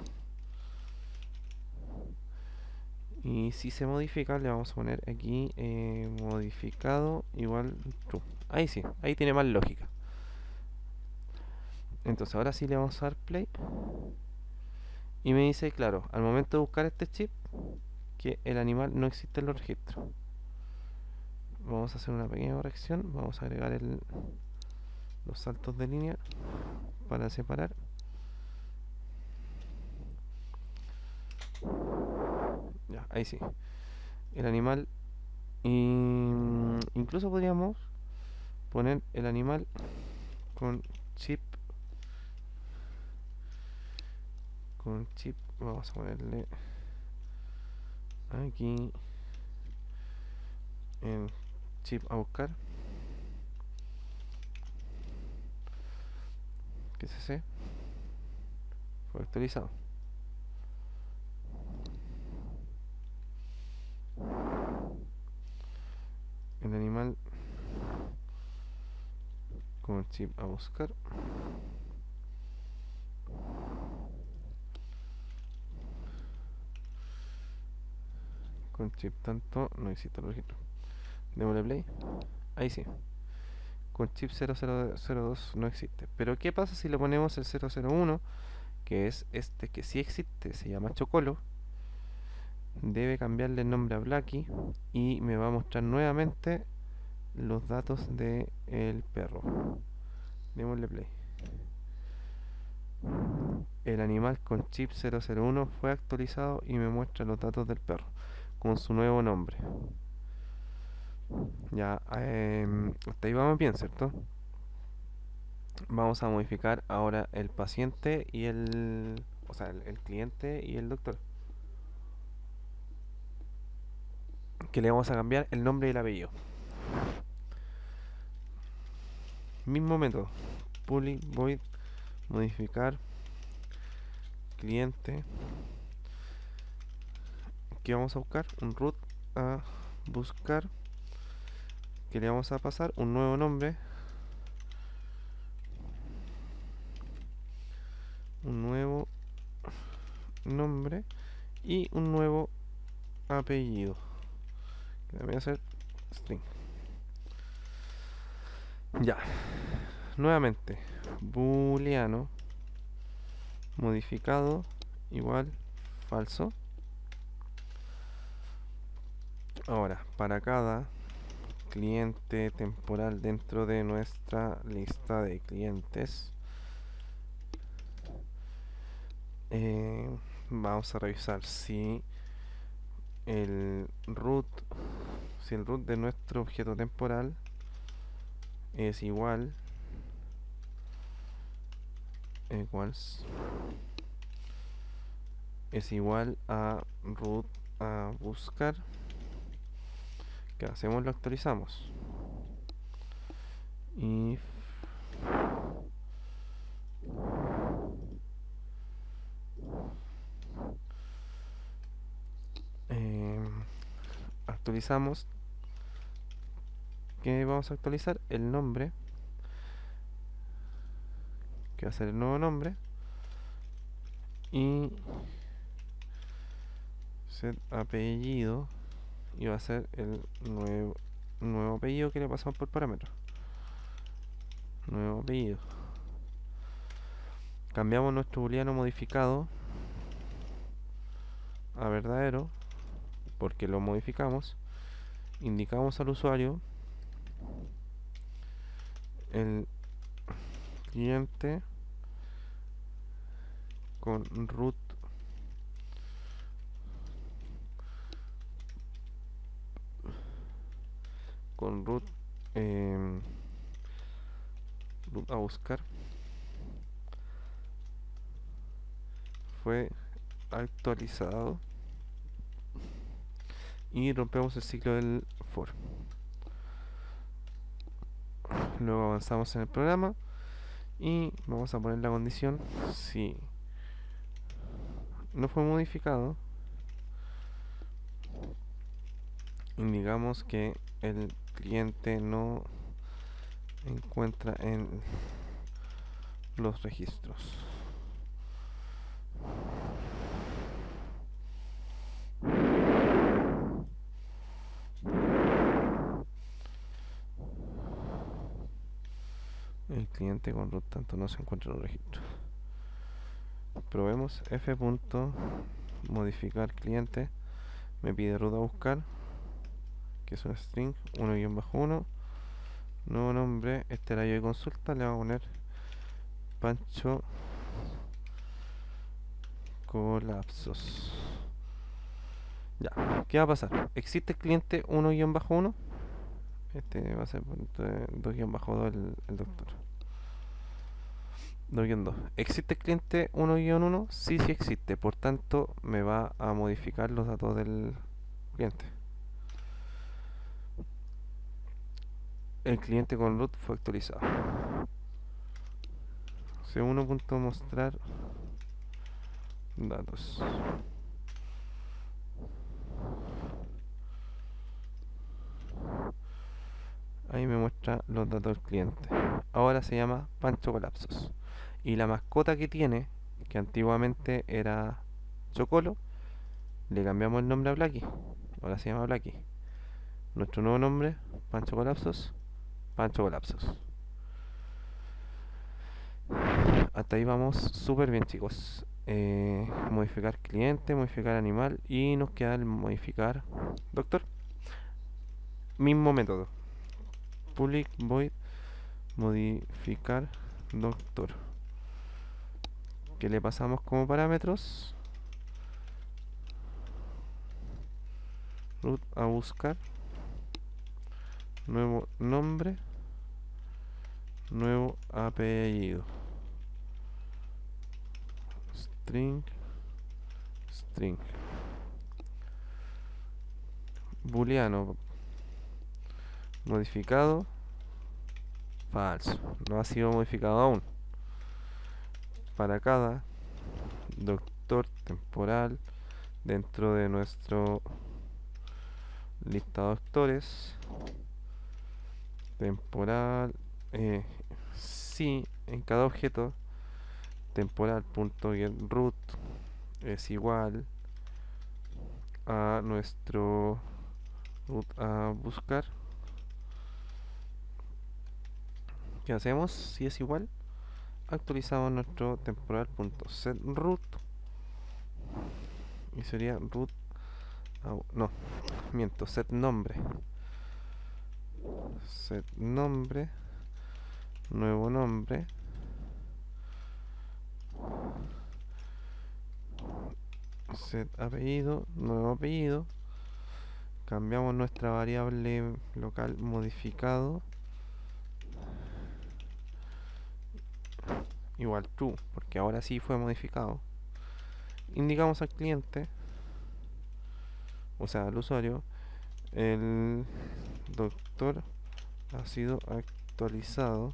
Y si se modifica, le vamos a poner aquí eh, modificado igual true. Ahí sí, ahí tiene más lógica. Entonces ahora sí le vamos a dar play. Y me dice, claro, al momento de buscar este chip, que el animal no existe en los registros. Vamos a hacer una pequeña corrección. Vamos a agregar el, los saltos de línea para separar. Ya, ahí sí. El animal. Y incluso podríamos poner el animal con chip. Con chip. Vamos a ponerle aquí en chip a buscar. Que se C fue actualizado. El animal con chip a buscar. Con chip tanto no existe el registro. Démosle play. Ahí sí. Con chip cero cero cero dos no existe. Pero ¿qué pasa si le ponemos el cero cero uno? Que es este que sí existe, se llama Chocolo. Debe cambiarle el nombre a Blacky y me va a mostrar nuevamente los datos del de perro. Démosle play. El animal con chip cero cero uno fue actualizado y me muestra los datos del perro con su nuevo nombre. Ya, eh, hasta ahí vamos bien, ¿cierto? Vamos a modificar ahora el paciente y el... O sea, el, el cliente y el doctor. Que le vamos a cambiar el nombre y el apellido. Mismo método. Public void modificar cliente. ¿Qué vamos a buscar? Un root a buscar. Que le vamos a pasar un nuevo nombre. Un nuevo nombre y un nuevo apellido. Que voy a hacer string. Ya. Nuevamente. Booleano modificado igual falso. Ahora, para cada cliente temporal dentro de nuestra lista de clientes, eh, vamos a revisar si el root si el root de nuestro objeto temporal es igual equals es igual a root a buscar. ¿Qué hacemos? Lo actualizamos. If eh, actualizamos. ¿Qué vamos a actualizar? El nombre, que va a ser el nuevo nombre, y set apellido, y va a ser el nuevo nuevo apellido que le pasamos por parámetro. Nuevo apellido. Cambiamos nuestro booleano modificado a verdadero porque lo modificamos. Indicamos al usuario el cliente con root con root eh, root a buscar fue actualizado, y rompemos el ciclo del for. Luego avanzamos en el programa y vamos a poner la condición: si no fue modificado, indicamos que el cliente no encuentra en los registros. El cliente con root tanto no se encuentra en los registros. Probemos. F. modificar cliente. Me pide root a buscar, que es un string uno guión bajo uno. Nuevo nombre, este era yo de consulta, le vamos a poner Pancho Colapsos. Ya, ¿qué va a pasar? ¿Existe el cliente uno guión bajo uno? Este va a ser dos guión bajo dos el, el doctor. dos guión dos. ¿Existe el cliente uno guión uno? Sí, sí existe. Por tanto, me va a modificar los datos del cliente. El cliente con root fue actualizado. C uno. Mostrar datos. Ahí me muestra los datos del cliente. Ahora se llama Pancho Colapsos. Y la mascota que tiene, que antiguamente era Chocolo, le cambiamos el nombre a Blacky. Ahora se llama Blacky. Nuestro nuevo nombre, Pancho Colapsos. Pancho Colapsos. Hasta ahí vamos súper bien, chicos. Eh, modificar cliente, modificar animal, y nos queda el modificar doctor. Mismo método. Public void modificar doctor, que le pasamos como parámetros root a buscar, nuevo nombre, nuevo apellido, string string booleano modificado falso, no ha sido modificado aún. Para cada doctor temporal dentro de nuestro lista de doctores temporal, eh, si en cada objeto temporal.getRoot es igual a nuestro root a buscar, ¿qué hacemos? Si es igual, actualizamos nuestro temporal.setRoot y sería root, no, miento, set nombre, set nombre, nuevo nombre, set apellido, nuevo apellido, cambiamos nuestra variable local modificado, igual true, porque ahora sí fue modificado. Indicamos al cliente, o sea al usuario, el doctor ha sido actualizado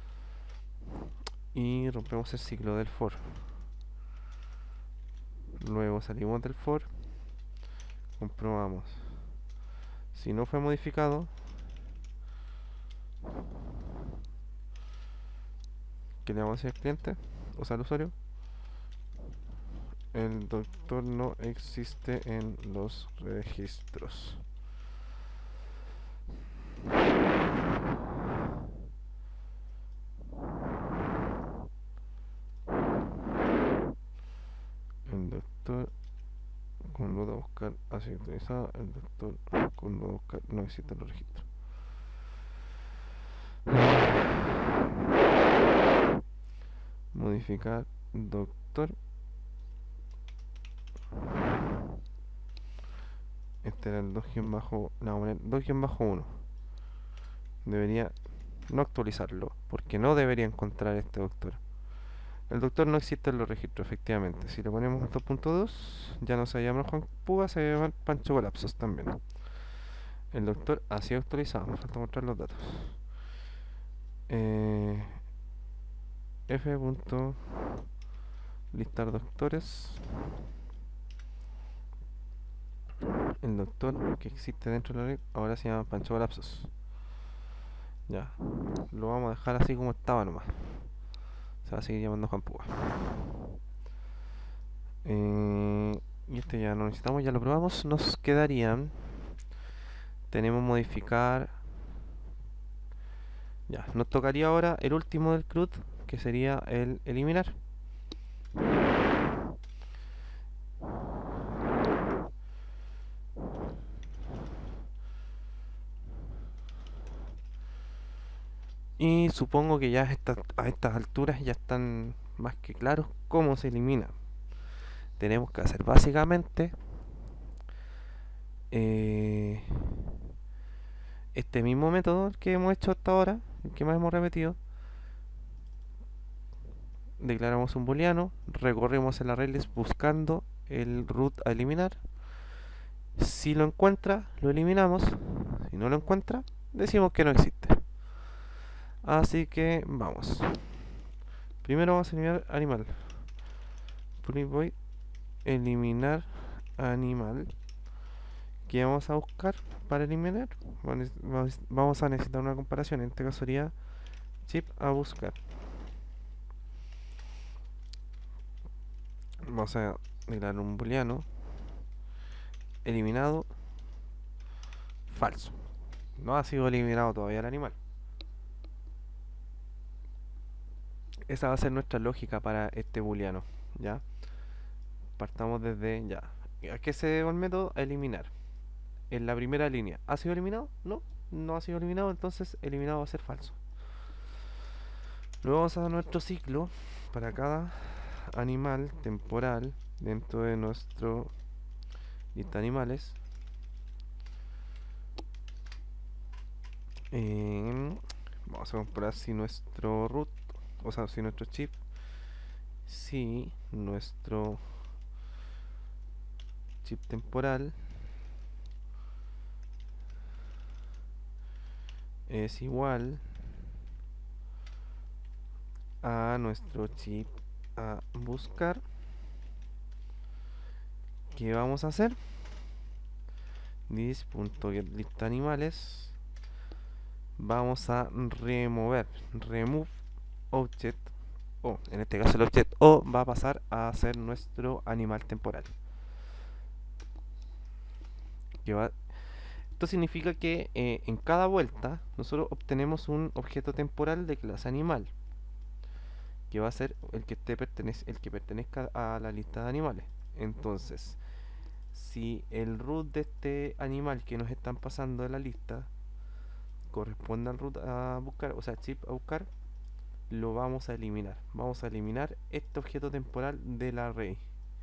y rompemos el ciclo del for. Luego salimos del for, comprobamos. Si no fue modificado, ¿qué le vamos a decir al cliente? O sea al usuario, el doctor no existe en los registros. El doctor con duda buscar ha sido utilizado. El doctor con duda buscar no existe en los registros. Modificar doctor. Este era el dos bajo, la vamos a poner dos bajo uno. Debería no actualizarlo, porque no debería encontrar este doctor. El doctor no existe en los registros, efectivamente. Si le ponemos dos punto dos, ya no se llama Juan Puga, se llama Pancho Colapsos también. El doctor ha sido actualizado, me falta mostrar los datos. Eh, F. listar doctores. El doctor que existe dentro de la red ahora se llama Pancho Colapsos. Ya, lo vamos a dejar así como estaba nomás. Se va a seguir llamando Juan Puga. Eh, y este ya no necesitamos, ya lo probamos. Nos quedarían. Tenemos modificar. Ya, nos tocaría ahora el último del C R U D, que sería el eliminar. Y supongo que ya a estas, a estas alturas ya están más que claros cómo se elimina. Tenemos que hacer básicamente eh, este mismo método que hemos hecho hasta ahora, el que más hemos repetido. Declaramos un booleano, recorremos el arraylist buscando el root a eliminar. Si lo encuentra, lo eliminamos. Si no lo encuentra, decimos que no existe. Así que vamos. Primero vamos a eliminar animal. Voy a eliminar animal. ¿Qué vamos a buscar para eliminar? Vamos a necesitar una comparación. En este caso sería chip a buscar. Vamos a declarar un booleano eliminado falso. No ha sido eliminado todavía el animal. Esa va a ser nuestra lógica para este booleano, ¿ya? Partamos desde ya. ¿A qué se debe el método? A eliminar. En la primera línea, ¿ha sido eliminado? No, no ha sido eliminado, entonces eliminado va a ser falso. Luego vamos a dar nuestro ciclo para cada animal temporal dentro de nuestro lista de animales. Eh, vamos a comprobar si nuestro root, o sea, si nuestro chip, si nuestro chip temporal es igual a nuestro chip a buscar. ¿Qué vamos a hacer? This.getListAnimales animales. Vamos a remover remove object, o en este caso el object o va a pasar a ser nuestro animal temporal. Que va, esto significa que eh, en cada vuelta nosotros obtenemos un objeto temporal de clase animal, que va a ser el que, esté pertenece, el que pertenezca a la lista de animales. Entonces, si el root de este animal que nos están pasando de la lista corresponde al root a buscar, o sea, chip a buscar, lo vamos a eliminar. Vamos a eliminar este objeto temporal del array,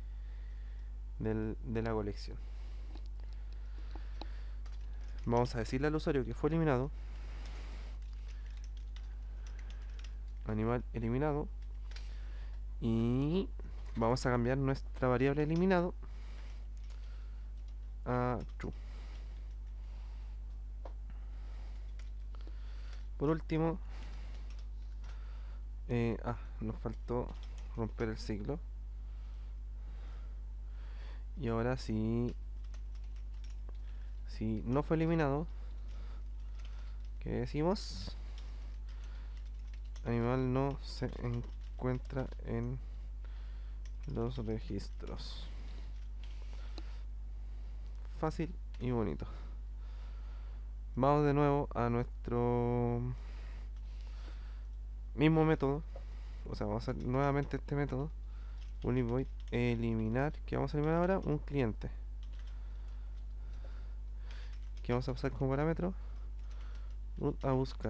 del, de la colección. Vamos a decirle al usuario que fue eliminado, animal eliminado, y vamos a cambiar nuestra variable eliminado a true. Por último, eh, ah, nos faltó romper el ciclo. Y ahora si, si no fue eliminado, ¿qué decimos? Animal no se encuentra en los registros. Fácil y bonito. Vamos de nuevo a nuestro mismo método. O sea, vamos a hacer nuevamente este método. Bully void eliminar. ¿Qué vamos a eliminar ahora? Un cliente. ¿Qué vamos a pasar como parámetro? Root a buscar.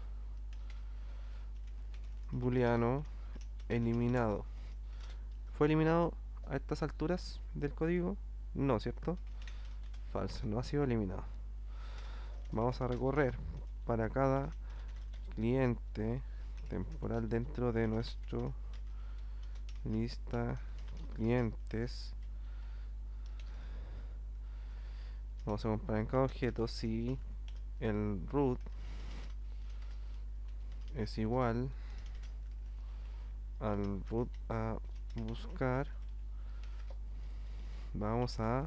Booleano eliminado. ¿Fue eliminado a estas alturas del código? No, ¿cierto? Falso, no ha sido eliminado. Vamos a recorrer para cada cliente temporal dentro de nuestro lista clientes. Vamos a comparar en cada objeto si el root es igual al root a buscar. Vamos a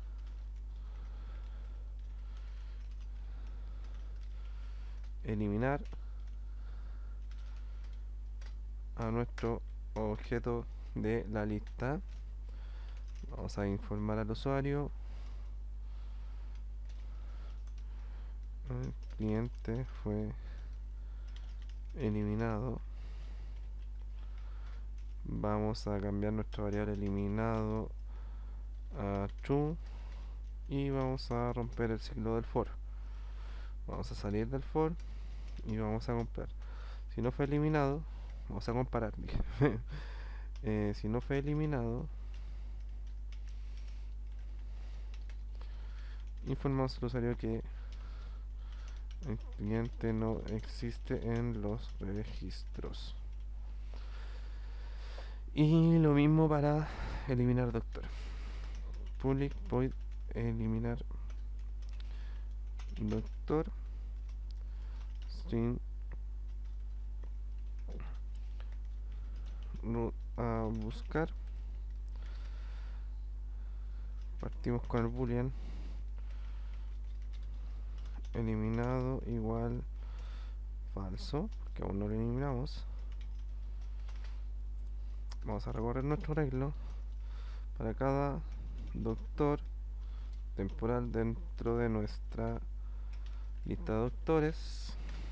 eliminar a nuestro objeto de la lista. Vamos a informar al usuario. El cliente fue eliminado. Vamos a cambiar nuestra variable eliminado a true y vamos a romper el ciclo del for. Vamos a salir del for y vamos a comprar. Si no fue eliminado, vamos a comparar. eh, si no fue eliminado, informamos al usuario que el cliente no existe en los registros. Y lo mismo para eliminar doctor. Public void eliminar doctor string root a buscar. Partimos con el boolean eliminado igual falso, que aún no lo eliminamos. Vamos a recorrer nuestro arreglo para cada doctor temporal dentro de nuestra lista de doctores.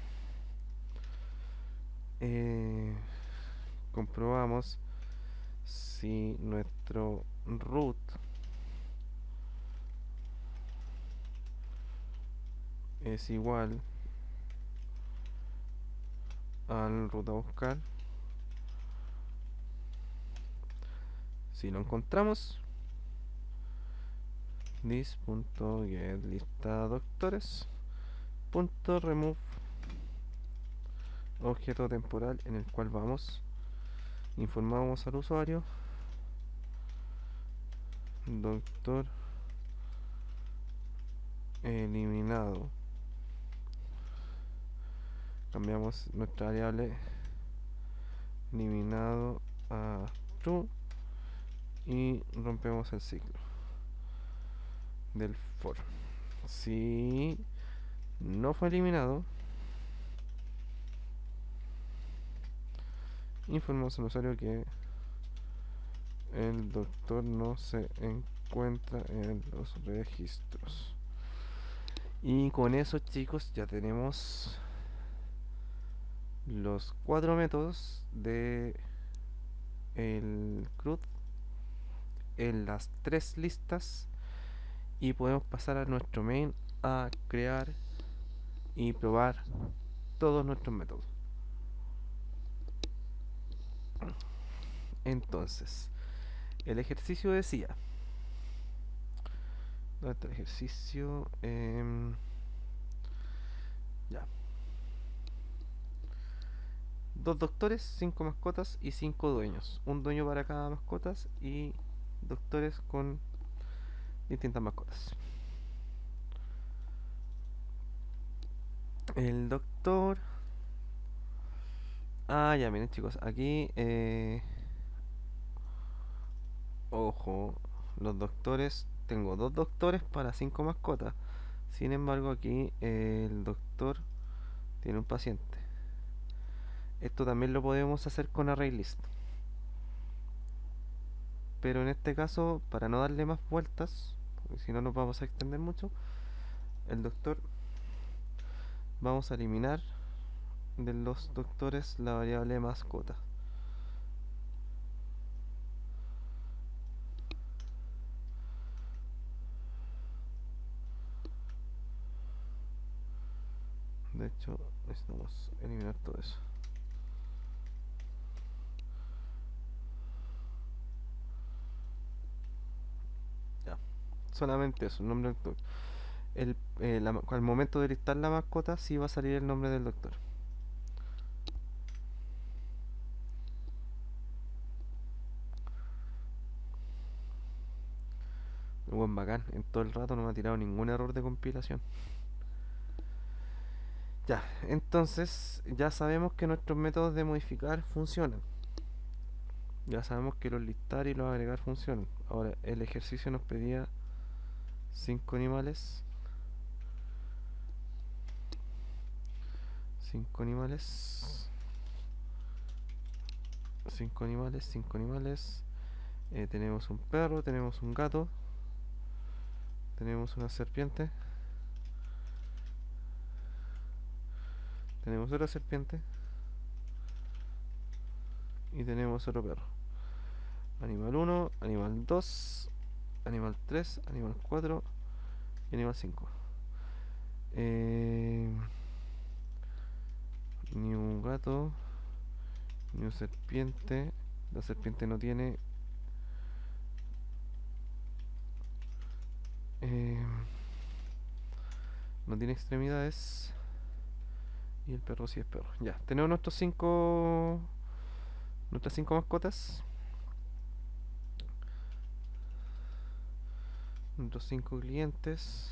Eh, comprobamos si nuestro root es igual al root a buscar. Si lo encontramos, this.get lista doctores punto remove objeto temporal en el cual vamos, informamos al usuario doctor eliminado. Cambiamos nuestra variable eliminado a true y rompemos el ciclo del for. Si no fue eliminado, informamos al usuario que el doctor no se encuentra en los registros. Y con eso, chicos, ya tenemos los cuatro métodos de el C R U D en las tres listas y podemos pasar a nuestro main a crear y probar todos nuestros métodos. Entonces, el ejercicio decía, ¿dónde está el ejercicio? Eh, ya. Dos doctores, cinco mascotas y cinco dueños. Un dueño para cada mascotas y doctores con distintas mascotas. El doctor... Ah, ya, miren chicos, aquí... Eh... Ojo, los doctores... Tengo dos doctores para cinco mascotas. Sin embargo, aquí eh, el doctor tiene un paciente. Esto también lo podemos hacer con ArrayList. Pero en este caso, para no darle más vueltas, porque si no nos vamos a extender mucho, el doctor... Vamos a eliminar de los doctores la variable mascota. De hecho, necesitamos eliminar todo eso. Ya, solamente eso, el nombre del doctor. El, eh, la, al momento de listar la mascota, sí va a salir el nombre del doctor. Un buen bacán, en todo el rato no me ha tirado ningún error de compilación. Ya, entonces ya sabemos que nuestros métodos de modificar funcionan. Ya sabemos que los listar y los agregar funcionan. Ahora, el ejercicio nos pedía cinco animales. cinco animales. cinco animales, cinco animales. Eh, tenemos un perro, tenemos un gato. Tenemos una serpiente. Tenemos otra serpiente. Y tenemos otro perro. Animal uno, animal dos, animal tres, animal cuatro y animal cinco. Eh, ni un gato, ni una serpiente. La serpiente no tiene... Eh, no tiene extremidades. Y el perro sí es perro. Ya, tenemos nuestros cinco... Nuestras cinco mascotas. Nuestros cinco clientes.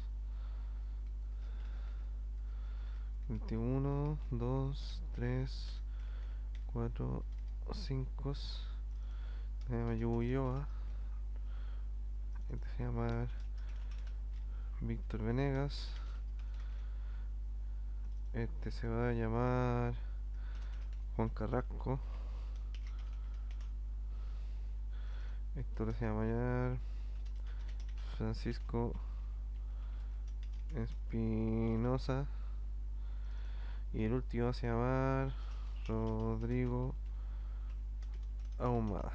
veintiuno, dos, tres, cuatro, cinco. Tenemos Yuyoa. Este se llama Víctor Venegas. Este se va a llamar Juan Carrasco. Este se va a llamar Francisco Espinosa. Y el último se va a llamar Rodrigo Ahumada.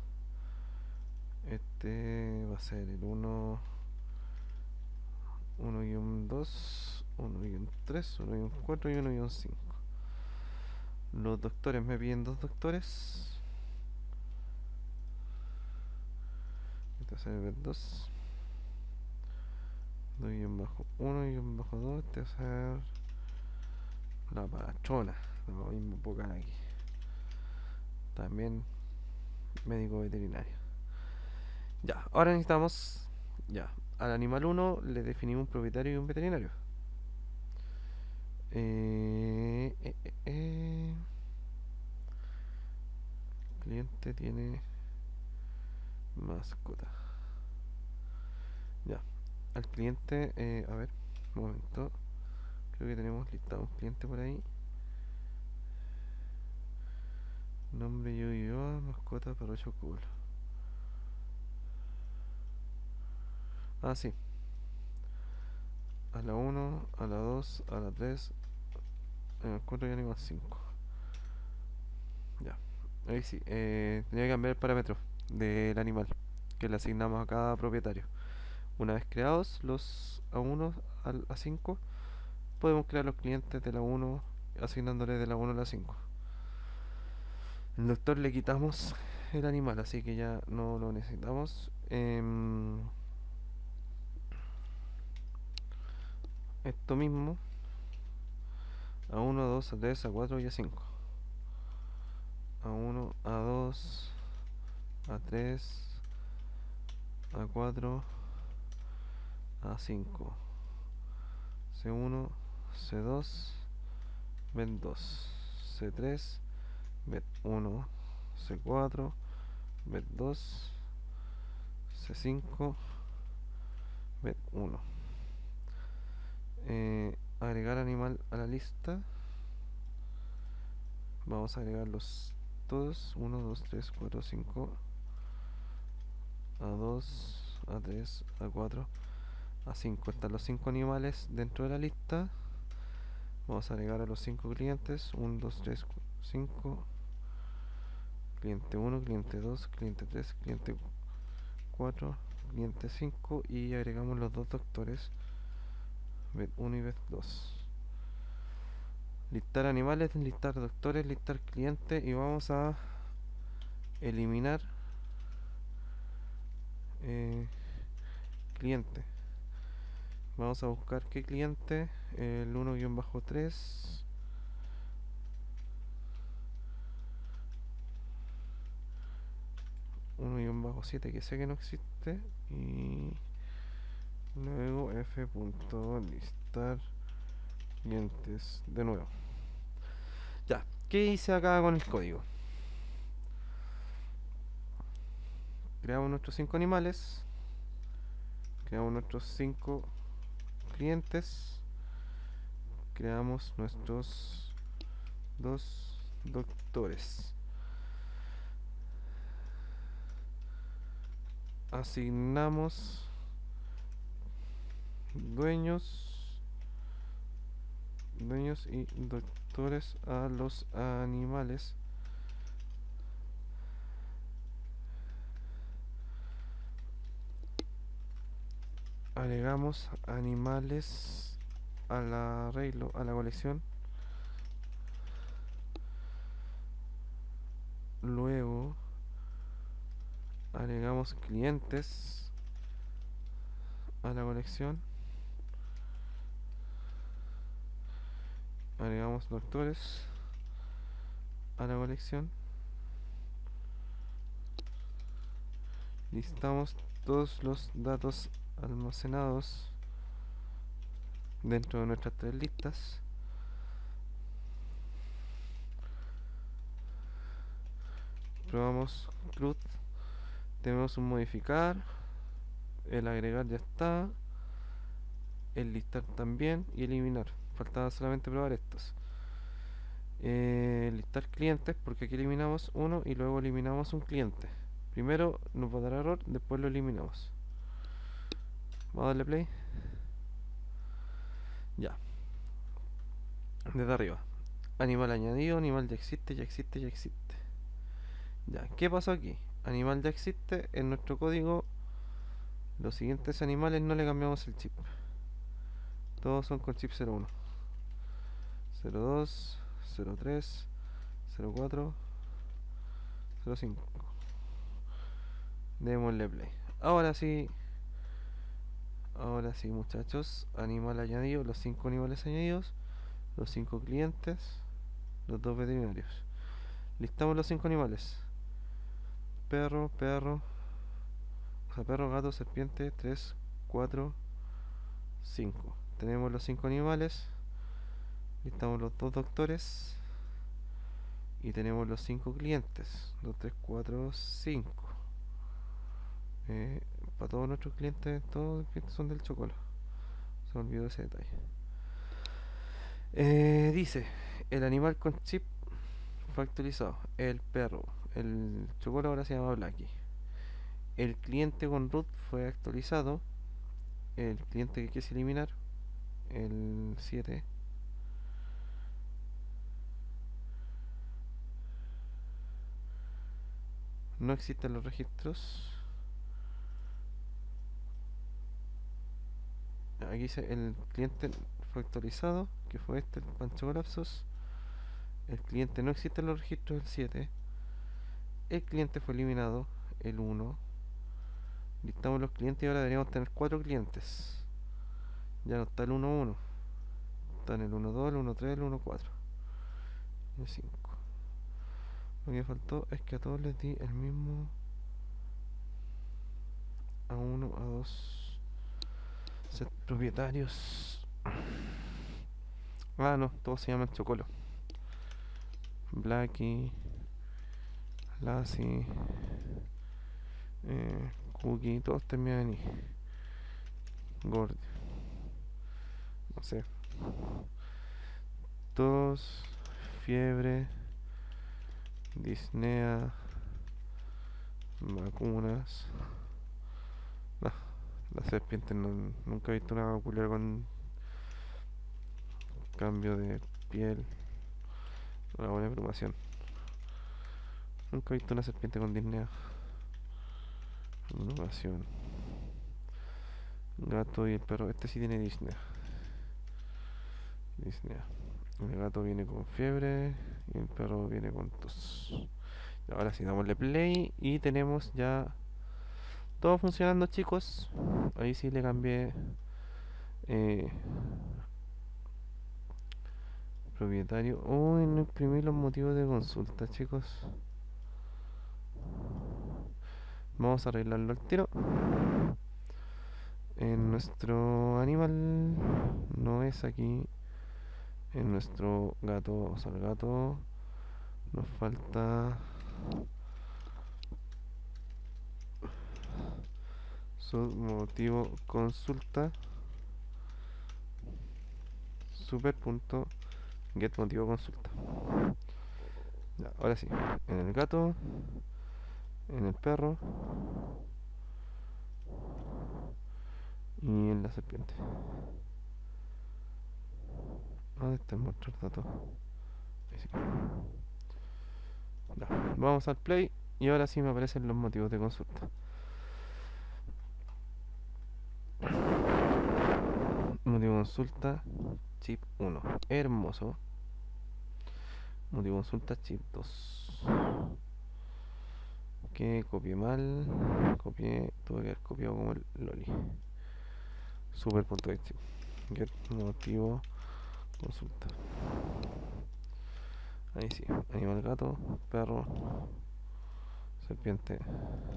Este va a ser el uno, uno y un dos, uno y un tres, uno y un cuatro y uno y un cinco. Los doctores me piden dos doctores. Este va a ser el dos. dos y un bajo uno y un bajo dos. Este va a ser la patrona. Lo mismo poca aquí. También médico veterinario. Ya, ahora necesitamos. Ya, al animal uno le definimos un propietario y un veterinario. Eh, eh, eh, eh. Cliente tiene mascota. Ya, al cliente, eh, a ver, un momento. Creo que tenemos listado un cliente por ahí. Nombre yo y yo, mascota perro choculo. Ah, sí. A la uno, a la dos, a la tres, animal cuatro y animal cinco. Ya, ahí sí. Eh, tenía que cambiar el parámetro del animal que le asignamos a cada propietario. Una vez creados los A uno al A cinco, podemos crear los clientes de la uno asignándole de la uno a la cinco. El doctor le quitamos el animal, así que ya no lo necesitamos. Em, esto mismo, A uno, A dos, A tres, A cuatro y A cinco. A uno, A dos, A tres, A cuatro, A cinco, C uno, C dos, B dos, C tres, B uno, C cuatro, B dos, C cinco, B uno. Eh, agregar animal a la lista. Vamos a agregarlos todos: uno, dos, tres, cuatro, cinco, A dos, A tres, A cuatro, A cinco. Están los cinco animales dentro de la lista. Vamos a agregar a los cinco clientes: uno, dos, tres, cinco. Cliente uno, cliente dos, cliente tres, cliente cuatro, cliente cinco. Y agregamos los dos doctores, B uno y B dos. Listar animales, listar doctores, listar clientes. Y vamos a eliminar eh, cliente. Vamos a buscar qué cliente. El uno tres, uno siete, que sé que no existe. Y luego f.listar clientes de nuevo. Ya, ¿qué hice acá con el código? Creamos nuestros cinco animales, creamos nuestros cinco clientes, creamos nuestros dos doctores, asignamos dueños dueños y doctores a los animales. Agregamos animales al arreglo, a la colección. Luego agregamos clientes a la colección. Agregamos doctores a la colección. Listamos todos los datos almacenados dentro de nuestras tres listas. Probamos CRUD. Tenemos un modificar, el agregar ya está, el listar también y eliminar. Faltaba solamente probar estos. Eh, listar clientes, porque aquí eliminamos uno y luego eliminamos un cliente. Primero nos va a dar error, después lo eliminamos. Vamos a darle play. Ya. Desde arriba. Animal añadido, animal ya existe, ya existe, ya existe. Ya, ¿qué pasó aquí? Animal ya existe, en nuestro código los siguientes animales no le cambiamos el chip. Todos son con chip cero uno, cero dos, cero tres, cero cuatro, cero cinco. Démosle play. Ahora sí. Ahora sí, muchachos. Animal añadido, los cinco animales añadidos, los cinco clientes, los dos veterinarios. Listamos los cinco animales: perro, perro, o sea, perro, gato, serpiente, tres, cuatro, cinco. Tenemos los cinco animales. Listamos los dos doctores. Y tenemos los cinco clientes: dos, tres, cuatro, cinco. Eh, para todos nuestros clientes, todos los clientes son del Chocolo. Se me olvidó ese detalle. Eh, dice: el animal con chip fue actualizado. El perro, el Chocolo ahora se llama Blacky. El cliente con root fue actualizado. El cliente que quise eliminar, el siete. No existen los registros. Aquí se, el cliente fue actualizado, que fue este, el Pancho Colapsos. El cliente no existe en los registros del siete. El cliente fue eliminado, el uno. Listamos los clientes y ahora deberíamos tener cuatro clientes. Ya no está el uno uno. Están el uno dos, el uno tres, el uno cuatro y el cinco. Lo que faltó es que a todos les di el mismo. A uno, a dos set propietarios. Ah, no, todos se llaman Chocolo. Blacky, Lassie, eh, Cookie, todos terminan en I. Gordy, no sé. Tos, fiebre, disnea, vacunas. No, las serpientes no, nunca he visto una vacular con cambio de piel. Una buena abrumación. Nunca he visto una serpiente con disnea. Abrumación. Gato y el perro. Este sí tiene disnea. Disnea. El gato viene con fiebre y el perro viene con tos. Ahora sí, dámosle play y tenemos ya todo funcionando, chicos. Ahí sí le cambié eh, propietario. Uy, no imprimí los motivos de consulta, chicos. Vamos a arreglarlo al tiro. En nuestro animal no es aquí. En nuestro gato, vamos al gato. Nos falta su motivo consulta. Super punto get motivo consulta. Ya, ahora sí, en el gato, en el perro y en la serpiente. ¿Dónde está el mostrar datos? Ahí sí. Ya, vamos al play y ahora sí me aparecen los motivos de consulta. Motivo de consulta chip uno, hermoso. Motivo de consulta chip dos. Que copié mal. Copié, tuve que haber copiado como el loli. Super punto de chip. Get motivo consulta. Ahí sí, animal gato, perro, serpiente.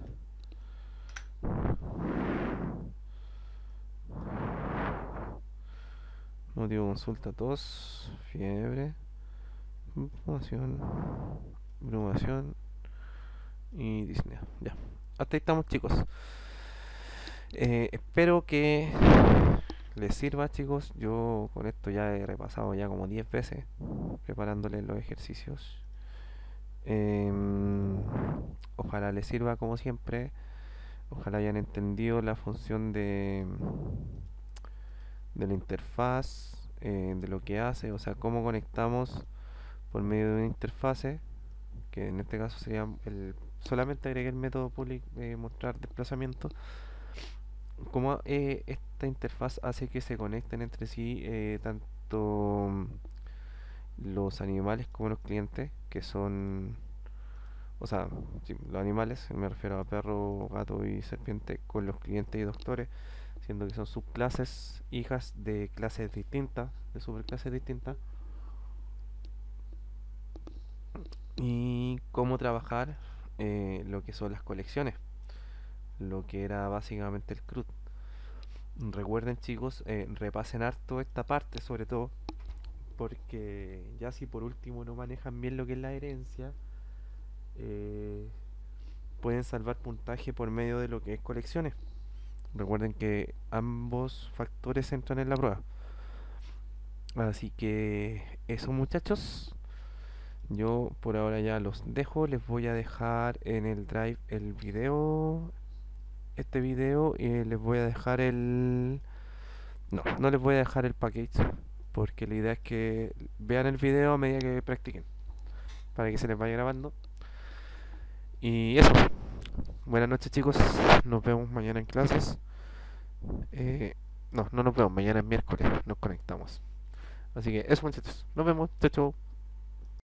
Motivo consulta tos, fiebre, brumación, brumación y disnea. Ya, hasta ahí estamos, chicos. Eh, espero que les sirva, chicos. Yo con esto ya he repasado ya como diez veces preparándoles los ejercicios. Eh, ojalá les sirva como siempre. Ojalá hayan entendido la función de de la interfaz, eh, de lo que hace, o sea, cómo conectamos por medio de una interfase, que en este caso sería el, solamente agregué el método public eh, mostrar desplazamiento, cómo eh, esta interfaz hace que se conecten entre sí eh, tanto los animales como los clientes, que son, o sea, sí, los animales, me refiero a perro, gato y serpiente, con los clientes y doctores, siendo que son subclases hijas de clases distintas, de superclases distintas, y cómo trabajar eh, lo que son las colecciones, lo que era básicamente el C R U D. Recuerden, chicos, eh, repasen harto esta parte, sobre todo porque ya si por último no manejan bien lo que es la herencia, eh, pueden salvar puntaje por medio de lo que es colecciones. Recuerden que ambos factores entran en la prueba. Así que eso, muchachos. Yo por ahora ya los dejo. Les voy a dejar en el drive el video. Este video. Y les voy a dejar el... No, no les voy a dejar el package. Porque la idea es que vean el video a medida que practiquen. Para que se les vaya grabando. Y eso. Buenas noches, chicos. Nos vemos mañana en clases. Eh, No, no nos vemos, mañana es miércoles, nos conectamos. Así que eso muchachos, nos vemos, chao chao.